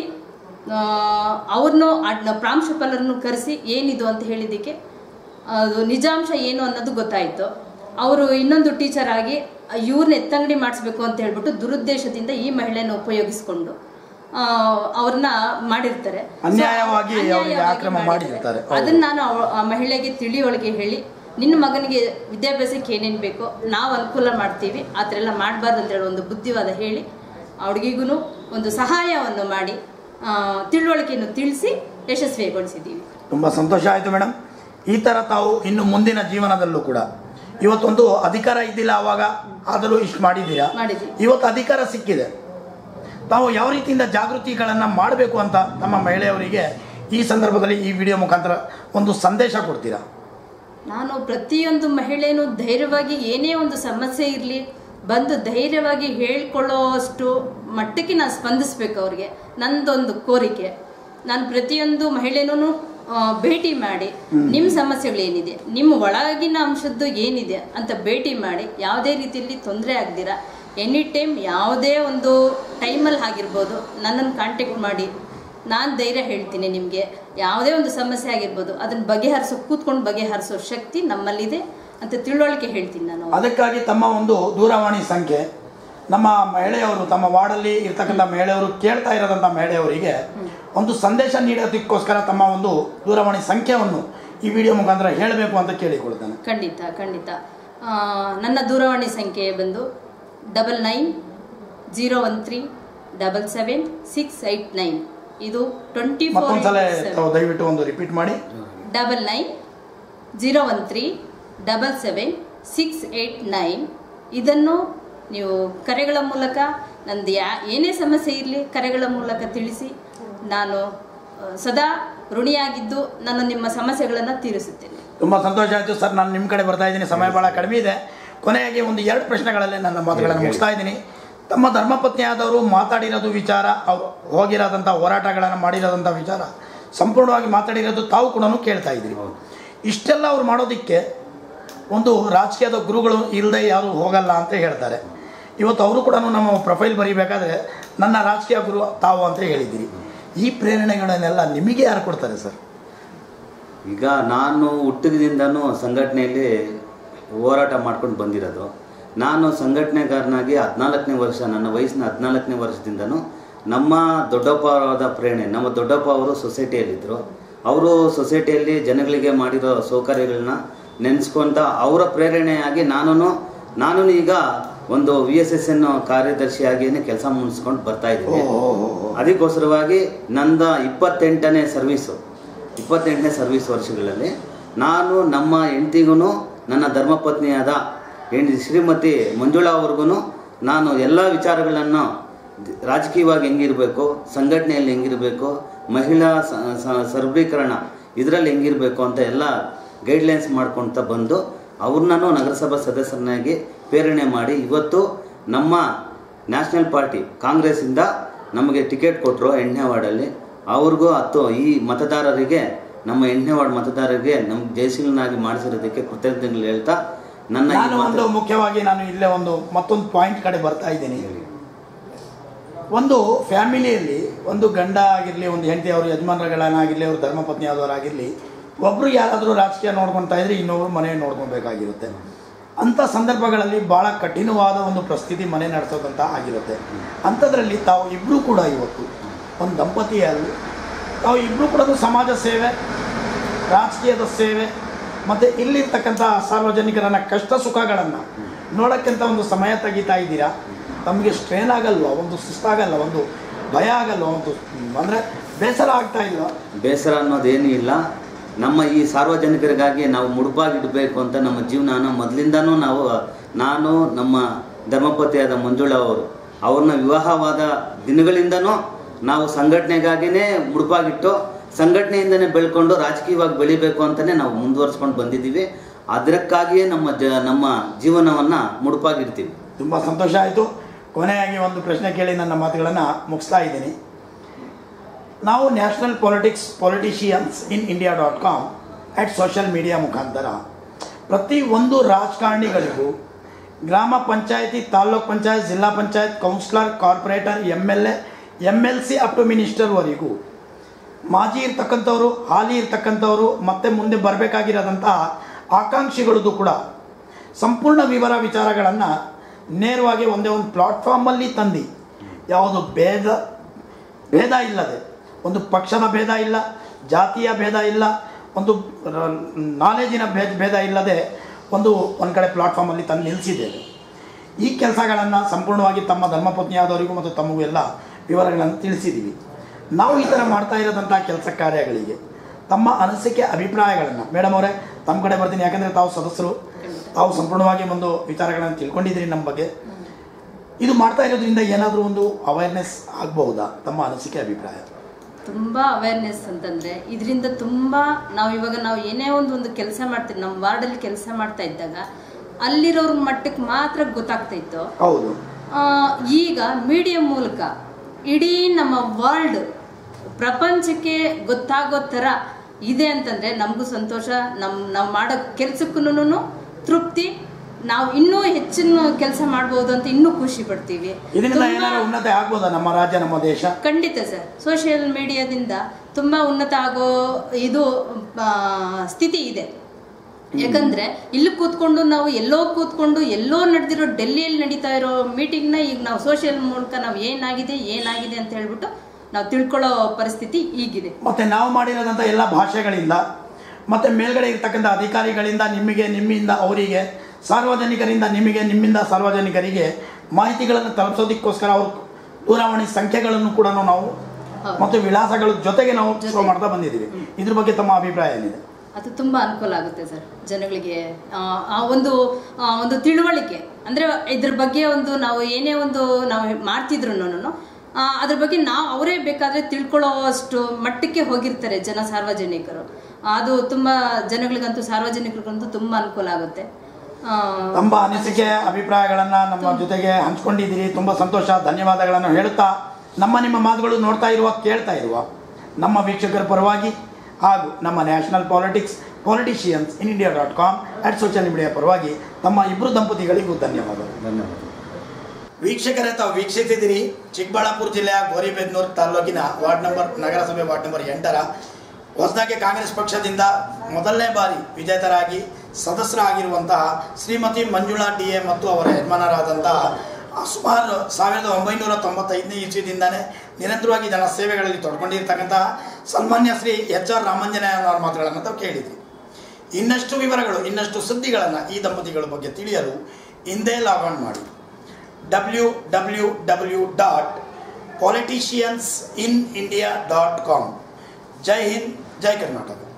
ಅವ್ರನ್ನೂ ಪ್ರಾಂಶುಪಾಲರನ್ನು ಕರೆಸಿ ಏನಿದು ಅಂತ ಹೇಳಿದ್ದಕ್ಕೆ ಅದು ನಿಜಾಂಶ ಏನು ಅನ್ನೋದು ಗೊತ್ತಾಯಿತು. ಅವರು ಇನ್ನೊಂದು ಟೀಚರ್ ಆಗಿ ಇವ್ರನ್ನ ಎತ್ತಂಗಡಿ ಮಾಡಿಸ್ಬೇಕು ಅಂತ ಹೇಳ್ಬಿಟ್ಟು ದುರುದ್ದೇಶದಿಂದ ಈ ಮಹಿಳೆಯನ್ನು ಉಪಯೋಗಿಸ್ಕೊಂಡು ಅವ್ರನ್ನ ಮಾಡಿರ್ತಾರೆ, ಅನ್ಯಾಯವಾಗಿ ಅದನ್ನ ನಾನು ಆ ಮಹಿಳೆಗೆ ತಿಳಿಯೊಳಗೆ ಹೇಳಿ, ನಿನ್ನ ಮಗನಿಗೆ ವಿದ್ಯಾಭ್ಯಾಸಕ್ಕೆ ಏನೇನು ಬೇಕೋ ನಾವು ಅನುಕೂಲ ಮಾಡ್ತೀವಿ, ಆ ಥರ ಎಲ್ಲ ಮಾಡಬಾರ್ದು ಅಂತೇಳಿ ಒಂದು ಬುದ್ಧಿವಾದ ಹೇಳಿ ಅವಳಿಗೂ ಒಂದು ಸಹಾಯವನ್ನು ಮಾಡಿ ತಿಳುವಳಿಕೆಯನ್ನು ತಿಳಿಸಿ ಯಶಸ್ವಿಗೊಳಿಸಿದ್ದೀವಿ. ತುಂಬ ಸಂತೋಷ ಆಯಿತು ಮೇಡಮ್. ಈ ಥರ ತಾವು ಇನ್ನು ಮುಂದಿನ ಜೀವನದಲ್ಲೂ ಕೂಡ ಇವತ್ತೊಂದು ಅಧಿಕಾರ ಇದ್ದಿಲ್ಲ, ಆವಾಗ ಆದರೂ ಇಷ್ಟು ಮಾಡಿದ್ದೀರಾ, ಇವತ್ತು ಅಧಿಕಾರ ಸಿಕ್ಕಿದೆ, ತಾವು ಯಾವ ರೀತಿಯಿಂದ ಜಾಗೃತಿಗಳನ್ನು ಮಾಡಬೇಕು ಅಂತ ನಮ್ಮ ಮಹಿಳೆಯವರಿಗೆ ಈ ಸಂದರ್ಭದಲ್ಲಿ ಈ ವಿಡಿಯೋ ಮುಖಾಂತರ ಒಂದು ಸಂದೇಶ ಕೊಡ್ತೀರಾ? ನಾನು ಪ್ರತಿಯೊಂದು ಮಹಿಳೆಯೂ ಧೈರ್ಯವಾಗಿ ಏನೇ ಒಂದು ಸಮಸ್ಯೆ ಇರಲಿ ಬಂದು ಧೈರ್ಯವಾಗಿ ಹೇಳ್ಕೊಳ್ಳೋಷ್ಟು ಮಟ್ಟಕ್ಕೆ ನಾನು ಸ್ಪಂದಿಸ್ಬೇಕು. ಅವ್ರಿಗೆ ನಂದೊಂದು ಕೋರಿಕೆ, ನಾನು ಪ್ರತಿಯೊಂದು ಮಹಿಳೆನೂ ಭೇಟಿ ಮಾಡಿ ನಿಮ್ಮ ಸಮಸ್ಯೆಗಳೇನಿದೆ, ನಿಮ್ಮ ಒಳಗಿನ ಅಂಶದ್ದು ಏನಿದೆ ಅಂತ ಭೇಟಿ ಮಾಡಿ ಯಾವುದೇ ರೀತಿಯಲ್ಲಿ ತೊಂದರೆ ಆಗದಿರ ಎನಿ ಟೈಮ್ ಯಾವುದೇ ಒಂದು ಟೈಮಲ್ಲಿ ಆಗಿರ್ಬೋದು ನನ್ನನ್ನು ಕಾಂಟ್ಯಾಕ್ಟ್ ಮಾಡಿ, ನಾನು ಧೈರ್ಯ ಹೇಳ್ತೀನಿ. ನಿಮಗೆ ಯಾವುದೇ ಒಂದು ಸಮಸ್ಯೆ ಆಗಿರ್ಬೋದು ಅದನ್ನು ಕೂತ್ಕೊಂಡು ಬಗೆಹರಿಸೋ ಶಕ್ತಿ ನಮ್ಮಲ್ಲಿದೆ ಅಂತ ತಿಳುವಳಿಕೆ ಹೇಳ್ತೀನಿ ನಾನು. ಅದಕ್ಕಾಗಿ ತಮ್ಮ ಒಂದು ದೂರವಾಣಿ ಸಂಖ್ಯೆ, ನಮ್ಮ ಮಹಿಳೆಯವರು, ತಮ್ಮ ವಾರ್ಡಲ್ಲಿ ಇರ್ತಕ್ಕಂಥ ಮಹಿಳೆಯವರು ಕೇಳ್ತಾ ಇರೋದಂಥ ಮಹಿಳೆಯವರಿಗೆ ಒಂದು ಸಂದೇಶ ನೀಡೋದಕ್ಕೋಸ್ಕರ ತಮ್ಮ ಒಂದು ದೂರವಾಣಿ ಸಂಖ್ಯೆಯನ್ನು ಈ ವಿಡಿಯೋ ಮುಖಾಂತರ ಹೇಳಬೇಕು ಅಂತ ಕೇಳಿಕೊಳ್ತೇನೆ. ಖಂಡಿತ. ನನ್ನ ದೂರವಾಣಿ ಸಂಖ್ಯೆ ಬಂದು 9901377689. ಇದು 24 ದಯವಿಟ್ಟು ಒಂದು ರಿಪೀಟ್ ಮಾಡಿ. 9901377689. ಇದನ್ನು ನೀವು ಕರೆಗಳ ಮೂಲಕ ನಂದು ಏನೇ ಸಮಸ್ಯೆ ಇರಲಿ ಕರೆಗಳ ಮೂಲಕ ತಿಳಿಸಿ, ನಾನು ಸದಾ ಋಣಿಯಾಗಿದ್ದು ನಾನು ನಿಮ್ಮ ಸಮಸ್ಯೆಗಳನ್ನು ತೀರಿಸುತ್ತೇನೆ. ತುಂಬ ಸಂತೋಷ ಆಯಿತು ಸರ್. ನಾನು ನಿಮ್ಮ ಕಡೆ ಬರ್ತಾ ಇದ್ದೀನಿ, ಸಮಯ ಭಾಳ ಕಡಿಮೆ ಇದೆ. ಕೊನೆಯಾಗಿ ಒಂದು 2 ಪ್ರಶ್ನೆಗಳಲ್ಲೇ ನನ್ನ ಮಾತುಗಳನ್ನು ಮುಗಿಸ್ತಾ ಇದ್ದೀನಿ. ತಮ್ಮ ಧರ್ಮಪತ್ನಿಯಾದವರು ಮಾತಾಡಿರೋದು ವಿಚಾರ, ಅವರು ಹೋಗಿರೋದಂಥ ಹೋರಾಟಗಳನ್ನು ಮಾಡಿರೋದಂಥ ವಿಚಾರ ಸಂಪೂರ್ಣವಾಗಿ ಮಾತಾಡಿರೋದು ತಾವು ಕೂಡ ಕೇಳ್ತಾ ಇದ್ದೀರಿ. ಇಷ್ಟೆಲ್ಲ ಅವ್ರು ಮಾಡೋದಕ್ಕೆ ಒಂದು ರಾಜಕೀಯದ ಗುರುಗಳು ಇಲ್ಲದೆ ಯಾರು ಹೋಗಲ್ಲ ಅಂತ ಹೇಳ್ತಾರೆ. ಇವತ್ತು ಅವರು ಕೂಡ ನಮ್ಮ ಪ್ರೊಫೈಲ್ ಬರೀಬೇಕಾದ್ರೆ ನನ್ನ ರಾಜಕೀಯ ಗುರು ತಾವು ಅಂತ ಹೇಳಿದ್ದೀರಿ. ಈ ಪ್ರೇರಣೆಗಳನ್ನೆಲ್ಲ ನಿಮಗೆ ಯಾರು ಕೊಡ್ತಾರೆ ಸರ್? ಈಗ ನಾನು ಹುಟ್ಟಿದಿಂದನೂ ಸಂಘಟನೆಯಲ್ಲಿ ಹೋರಾಟ ಮಾಡ್ಕೊಂಡು ಬಂದಿರೋದು. ನಾನು ಸಂಘಟನೆಗಾರನಾಗಿ 14ನೇ ವರ್ಷ, ನನ್ನ ವಯಸ್ಸಿನ 14ನೇ ವರ್ಷದಿಂದನೂ ನಮ್ಮ ದೊಡ್ಡಪ್ಪವಾದ ಪ್ರೇರಣೆ, ನಮ್ಮ ದೊಡ್ಡಪ್ಪ ಅವರು ಸೊಸೈಟಿಯಲ್ಲಿದ್ದರು. ಅವರು ಸೊಸೈಟಿಯಲ್ಲಿ ಜನಗಳಿಗೆ ಮಾಡಿರೋ ಸೌಕರ್ಯಗಳನ್ನ ನೆನೆಸ್ಕೊಂತ ಅವರ ಪ್ರೇರಣೆಯಾಗಿ ನಾನು ಈಗ ಒಂದು VSSN ಕಾರ್ಯದರ್ಶಿಯಾಗಿಯೇ ಕೆಲಸ ಮುಗಿಸ್ಕೊಂಡು ಬರ್ತಾ ಇದ್ದೀನಿ. ಅದಕ್ಕೋಸ್ಕರವಾಗಿ ನಂದ 28ನೇ ಸರ್ವೀಸ್ ವರ್ಷಗಳಲ್ಲಿ ನಾನು ನಮ್ಮ ಹೆಂಡತಿಗೂ, ನನ್ನ ಧರ್ಮಪತ್ನಿಯಾದ ಶ್ರೀಮತಿ ಮಂಜುಳಾ ಅವ್ರಿಗೂ ನಾನು ಎಲ್ಲ ವಿಚಾರಗಳನ್ನು ರಾಜಕೀಯವಾಗಿ ಹೆಂಗಿರಬೇಕು, ಸಂಘಟನೆಯಲ್ಲಿ ಹೆಂಗಿರಬೇಕು, ಮಹಿಳಾ ಸಬಲೀಕರಣ ಇದರಲ್ಲಿ ಹೆಂಗಿರಬೇಕು ಅಂತ ಎಲ್ಲ ಗೈಡ್ಲೈನ್ಸ್ ಮಾಡ್ಕೊತ ಬಂದು ಅವ್ರನ್ನೂ ನಗರಸಭಾ ಸದಸ್ಯರನ್ನಾಗಿ ಪ್ರೇರಣೆ ಮಾಡಿ ಇವತ್ತು ನಮ್ಮ ನ್ಯಾಷನಲ್ ಪಾರ್ಟಿ ಕಾಂಗ್ರೆಸ್ಸಿಂದ ನಮಗೆ ಟಿಕೆಟ್ ಕೊಟ್ಟರು 8ನೇ ವಾರ್ಡಲ್ಲಿ. ಅವ್ರಿಗೂ ಈ ಮತದಾರರಿಗೆ, ನಮ್ಮ 8ನೇ ವಾರ್ಡ್ ಮತದಾರರಿಗೆ ನಮ್ಗೆ ಜಯಶೀಲನಾಗಿ ಮಾಡಿಸಿರೋದಕ್ಕೆ ಕೃತಜ್ಞತೆಗಳು ಹೇಳ್ತಾ ನಾನು ಮುಖ್ಯವಾಗಿ ನಾನು ಇಲ್ಲೇ ಮತ್ತೊಂದು ಪಾಯಿಂಟ್ ಕಡೆ ಬರ್ತಾ ಇದ್ದೀನಿ. ಒಂದು ಫ್ಯಾಮಿಲಿಯಲ್ಲಿ ಒಂದು ಗಂಡ ಆಗಿರಲಿ, ಒಂದು ಹೆಂಡತಿ, ಅವರು ಯಜಮಾನರುಗಳನ್ನಾಗಿರಲಿ, ಅವರು ಧರ್ಮಪತ್ನಿ ಆದವರಾಗಿರಲಿ, ಒಬ್ಬರು ಯಾರಾದರೂ ರಾಜಕೀಯ ನೋಡ್ಕೊತಾ ಇದ್ರೆ ಇನ್ನೊಬ್ರು ಮನೆ ನೋಡ್ಕೊಬೇಕಾಗಿರುತ್ತೆ. ಅಂಥ ಸಂದರ್ಭಗಳಲ್ಲಿ ಭಾಳ ಕಠಿಣವಾದ ಒಂದು ಪರಿಸ್ಥಿತಿ ಮನೆ ನಡೆಸೋದಂತ ಆಗಿರುತ್ತೆ. ಅಂಥದ್ರಲ್ಲಿ ತಾವು ಇಬ್ಬರೂ ಕೂಡ ಇವತ್ತು ಒಂದು ದಂಪತಿಯಲ್ಲಿ ತಾವು ಇಬ್ಬರೂ ಕೂಡ ಸಮಾಜ ಸೇವೆ, ರಾಜಕೀಯದ ಸೇವೆ ಮತ್ತು ಇಲ್ಲಿರ್ತಕ್ಕಂಥ ಸಾರ್ವಜನಿಕರನ್ನ ಕಷ್ಟ ಸುಖಗಳನ್ನು ನೋಡೋಕ್ಕಿಂತ ಒಂದು ಸಮಯ ತೆಗಿತಾ ಇದ್ದೀರಾ. ತಮಗೆ ಸ್ಟ್ರೇನ್ ಆಗಲ್ವ, ಒಂದು ಸುಸ್ತಾಗಲ್ಲ, ಒಂದು ಭಯ ಆಗಲ್ವ, ಒಂದು ಅಂದರೆ ಬೇಸರ ಆಗ್ತಾ ಇಲ್ವ? ಬೇಸರ ಅನ್ನೋದೇನೂ ಇಲ್ಲ. ನಮ್ಮ ಈ ಸಾರ್ವಜನಿಕರಿಗಾಗಿ ನಾವು ಮುಡುಪಾಗಿಡಬೇಕು ಅಂತ ನಮ್ಮ ಜೀವನ ಮೊದಲಿಂದನೂ ನಾನು ನಮ್ಮ ಧರ್ಮಪತಿಯಾದ ಮಂಜುಳಾ ಅವ್ರನ್ನ ವಿವಾಹವಾದ ದಿನಗಳಿಂದನೂ ನಾವು ಸಂಘಟನೆಗಾಗಿಯೇ ಮುಡುಪಾಗಿಟ್ಟು ಸಂಘಟನೆಯಿಂದನೇ ಬೆಳ್ಕೊಂಡು ರಾಜಕೀಯವಾಗಿ ಬೆಳಿಬೇಕು ಅಂತಲೇ ನಾವು ಮುಂದುವರಿಸ್ಕೊಂಡು ಬಂದಿದ್ದೀವಿ. ಅದಕ್ಕಾಗಿಯೇ ನಮ್ಮ ಜೀವನವನ್ನು ಮುಡುಪಾಗಿಡ್ತೀವಿ. ತುಂಬ ಸಂತೋಷ ಆಯಿತು. ಕೊನೆಯಾಗಿ ಒಂದು ಪ್ರಶ್ನೆ ಕೇಳಿ ನನ್ನ ಮಾತುಗಳನ್ನು ಮುಗಿಸ್ತಾ ಇದ್ದೀನಿ. ನಾವು national politicians in India.com social media ಮುಖಾಂತರ ಪ್ರತಿ ಒಂದು ರಾಜಕಾರಣಿಗಳಿಗೂ ಗ್ರಾಮ ಪಂಚಾಯತಿ, taluk panchayat, zilla panchayat, councillor, corporator, MLA, MLC up to ಮಿನಿಸ್ಟರ್ವರೆಗೂ ಮಾಜಿ ಇರ್ತಕ್ಕಂಥವ್ರು, ಹಾಲಿ ಇರ್ತಕ್ಕಂಥವ್ರು, ಮತ್ತೆ ಮುಂದೆ ಬರಬೇಕಾಗಿರೋದಂತಹ ಆಕಾಂಕ್ಷಿಗಳದ್ದು ಕೂಡ ಸಂಪೂರ್ಣ ವಿಚಾರಗಳನ್ನು ನೇರವಾಗಿ ಒಂದೇ ಒಂದು ಪ್ಲಾಟ್ಫಾರ್ಮಲ್ಲಿ ತಂದು, ಯಾವುದು ಭೇದ ಇಲ್ಲದೆ, ಒಂದು ಪಕ್ಷದ ಭೇದ ಇಲ್ಲ, ಜಾತಿಯ ಭೇದ ಇಲ್ಲ, ಒಂದು ನಾಲೆಜಿನ ಭೇದ ಇಲ್ಲದೆ ಒಂದು ಕಡೆ ಪ್ಲಾಟ್ಫಾರ್ಮಲ್ಲಿ ತಂದು ನಿಲ್ಲಿಸಿದ್ದೇವೆ. ಈ ಕೆಲಸಗಳನ್ನು ಸಂಪೂರ್ಣವಾಗಿ ತಮ್ಮ ಧರ್ಮಪತ್ನಿಯಾದವರಿಗೂ ಮತ್ತು ತಮಗೂ ಎಲ್ಲ ವಿವರಗಳನ್ನು ತಿಳಿಸಿದ್ದೀವಿ. ನಾವು ಈ ಥರ ಮಾಡ್ತಾ ಇರೋದಂಥ ಕೆಲಸ ಕಾರ್ಯಗಳಿಗೆ ತಮ್ಮ ಅನಿಸಿಕೆ, ಅಭಿಪ್ರಾಯಗಳನ್ನು, ಮೇಡಮ್ ಅವರೇ ತಮ್ಮ ಕಡೆ ಬರ್ತೀನಿ, ಯಾಕಂದರೆ ತಾವು ಸದಸ್ಯರು, ತಾವು ಸಂಪೂರ್ಣವಾಗಿ ಒಂದು ವಿಚಾರಗಳನ್ನು ತಿಳ್ಕೊಂಡಿದ್ದೀರಿ ನಮ್ಮ ಬಗ್ಗೆ. ಇದು ಮಾಡ್ತಾ ಇರೋದ್ರಿಂದ ಏನಾದರೂ ಒಂದು ಅವೇರ್ನೆಸ್ ಆಗಬಹುದಾ? ತಮ್ಮ ಅನಿಸಿಕೆ, ಅಭಿಪ್ರಾಯ. ತುಂಬ ಅವೇರ್ನೆಸ್ ಅಂತಂದರೆ ಇದರಿಂದ ತುಂಬ ನಾವು ಏನೇ ಒಂದು ಕೆಲಸ ಮಾಡ್ತೀವಿ, ನಮ್ಮ ವಾರ್ಡಲ್ಲಿ ಕೆಲಸ ಮಾಡ್ತಾ ಇದ್ದಾಗ ಅಲ್ಲಿರೋರ ಮಟ್ಟಕ್ಕೆ ಮಾತ್ರ ಗೊತ್ತಾಗ್ತಾ ಇತ್ತು. ಹೌದು. ಈಗ ಮೀಡಿಯಾ ಮೂಲಕ ಇಡೀ ನಮ್ಮ ವರ್ಲ್ಡ್ ಪ್ರಪಂಚಕ್ಕೆ ಗೊತ್ತಾಗೋ ಥರ ಇದೆ ಅಂತಂದರೆ ನಮಗೂ ಸಂತೋಷ. ನಾವು ಮಾಡೋ ಕೆಲಸಕ್ಕೂ ತೃಪ್ತಿ, ನಾವು ಇನ್ನೂ ಹೆಚ್ಚಿನ ಕೆಲಸ ಮಾಡ್ಬೋದು ಅಂತ ಇನ್ನೂ ಖುಷಿ ಪಡ್ತೀವಿ. ಇದರಿಂದ ಏನಾದರೂ ಉನ್ನತ ಆಗ್ಬೋದಾ ನಮ್ಮ ರಾಜ್ಯ, ನಮ್ಮ ದೇಶ? ಖಂಡಿತ ಸರ್. ಸೋಷಿಯಲ್ ಮೀಡಿಯಾದಿಂದ ತುಂಬ ಉನ್ನತ ಆಗೋ ಸ್ಥಿತಿ ಇದೆ. ಯಾಕಂದರೆ ಇಲ್ಲಿ ನಾವು ಎಲ್ಲೋ ನಡೆದಿರೋ ಡೆಲ್ಲಿಯಲ್ಲಿ ನಡೀತಾ ಇರೋ ಮೀಟಿಂಗ್ನ ಈಗ ನಾವು ಸೋಷಿಯಲ್ ಮೂಲಕ ನಾವು ಏನಾಗಿದೆ ಅಂತ ಹೇಳ್ಬಿಟ್ಟು ನಾವು ತಿಳ್ಕೊಳ್ಳೋ ಪರಿಸ್ಥಿತಿ ಈಗಿದೆ. ಮತ್ತು ನಾವು ಮಾಡಿರೋದಂಥ ಎಲ್ಲ ಭಾಷೆಗಳಿಂದ ಮತ್ತು ಮೇಲ್ಗಡೆ ಇರ್ತಕ್ಕಂಥ ಅಧಿಕಾರಿಗಳಿಂದ ನಿಮ್ಮಿಂದ ಅವರಿಗೆ, ಸಾರ್ವಜನಿಕರಿಂದ ನಿಮ್ಮಿಂದ ಸಾರ್ವಜನಿಕರಿಗೆ ಮಾಹಿತಿಗಳನ್ನು ತಲುಪಿಸೋದಕ್ಕೋಸ್ಕರ ಅವ್ರ ದೂರವಾಣಿ ಸಂಖ್ಯೆಗಳನ್ನು ಕೂಡ ನಾವು ಮತ್ತು ವಿಳಾಸಗಳ ಜೊತೆಗೆ ನಾವು ಶೋ ಮಾಡ್ತಾ ಬಂದಿದ್ದೀವಿ. ಇದ್ರ ಬಗ್ಗೆ ತಮ್ಮ ಅಭಿಪ್ರಾಯ ಏನಿದೆ? ಅದು ತುಂಬ ಅನುಕೂಲ ಆಗುತ್ತೆ ಸರ್ ಜನಗಳಿಗೆ. ಒಂದು ತಿಳುವಳಿಕೆ ಅಂದರೆ ಇದ್ರ ಬಗ್ಗೆ ನಾವು ಏನೇ ನಾವು ಮಾಡ್ತಿದ್ರು ಅದ್ರ ಬಗ್ಗೆ ಅವರೇ ಬೇಕಾದರೆ ತಿಳ್ಕೊಳ್ಳೋಷ್ಟು ಮಟ್ಟಕ್ಕೆ ಹೋಗಿರ್ತಾರೆ ಸಾರ್ವಜನಿಕರು. ಅದು ತುಂಬ ಜನಗಳಿಗಂತೂ, ಸಾರ್ವಜನಿಕರಿಗಂತೂ ತುಂಬ ಅನುಕೂಲ ಆಗುತ್ತೆ. ತಮ್ಮ ಅನಿಸಿಕೆ, ಅಭಿಪ್ರಾಯಗಳನ್ನು ನಮ್ಮ ಜೊತೆಗೆ ಹಂಚ್ಕೊಂಡಿದ್ದೀರಿ. ತುಂಬ ಸಂತೋಷ, ಧನ್ಯವಾದಗಳನ್ನು ಹೇಳುತ್ತಾ ನಿಮ್ಮ ಮಾತುಗಳು ಕೇಳ್ತಾ ಇರುವ ನಮ್ಮ ವೀಕ್ಷಕರ ಪರವಾಗಿ ಹಾಗೂ ನಮ್ಮ national politicians in India.com social media ಪರವಾಗಿ ತಮ್ಮ ಇಬ್ಬರು ದಂಪತಿಗಳಿಗೂ ಧನ್ಯವಾದಗಳು. ವೀಕ್ಷಕರೇ, ತಾವು ವೀಕ್ಷಿಸಿದಿರಿ ಚಿಕ್ಕಬಳ್ಳಾಪುರ ಜಿಲ್ಲೆಯ ಗೌರಿಬಿದನೂರು ತಾಲೂಕಿನ ನಗರಸಭೆ ವಾರ್ಡ್ ನಂಬರ್ 8ರ ಹೊಸದಾಗಿ ಕಾಂಗ್ರೆಸ್ ಪಕ್ಷದಿಂದ ಮೊದಲನೇ ಬಾರಿ ವಿಜೇತರಾಗಿ ಸದಸ್ಯರಾಗಿರುವಂತಹ ಶ್ರೀಮತಿ ಮಂಜುಳಾ DA ಮತ್ತು ಅವರ ಯಜಮಾನರಾದಂತಹ ಸುಮಾರು 1995ನೇ ಇಸ್ವಿದಿಂದಲೇ ನಿರಂತರವಾಗಿ ಜನ ಸೇವೆಗಳಲ್ಲಿ ತೊಡ್ಕೊಂಡಿರ್ತಕ್ಕಂತಹ ಸನ್ಮಾನ್ಯ ಶ್ರೀ HR ರಾಮಂಜನೇಯನವರ ಮಾತುಗಳನ್ನು ತಾವು ಕೇಳಿದ್ರಿ. ಇನ್ನಷ್ಟು ವಿವರಗಳು, ಇನ್ನಷ್ಟು ಸುದ್ದಿಗಳನ್ನು ಈ ದಂಪತಿಗಳ ಬಗ್ಗೆ ತಿಳಿಯಲು ಹಿಂದೆ ಲಾಗ್ ಮಾಡಿ www.politiciansinIndia.com. ಜೈ ಹಿಂದ್, ಜೈ ಕರ್ನಾಟಕ.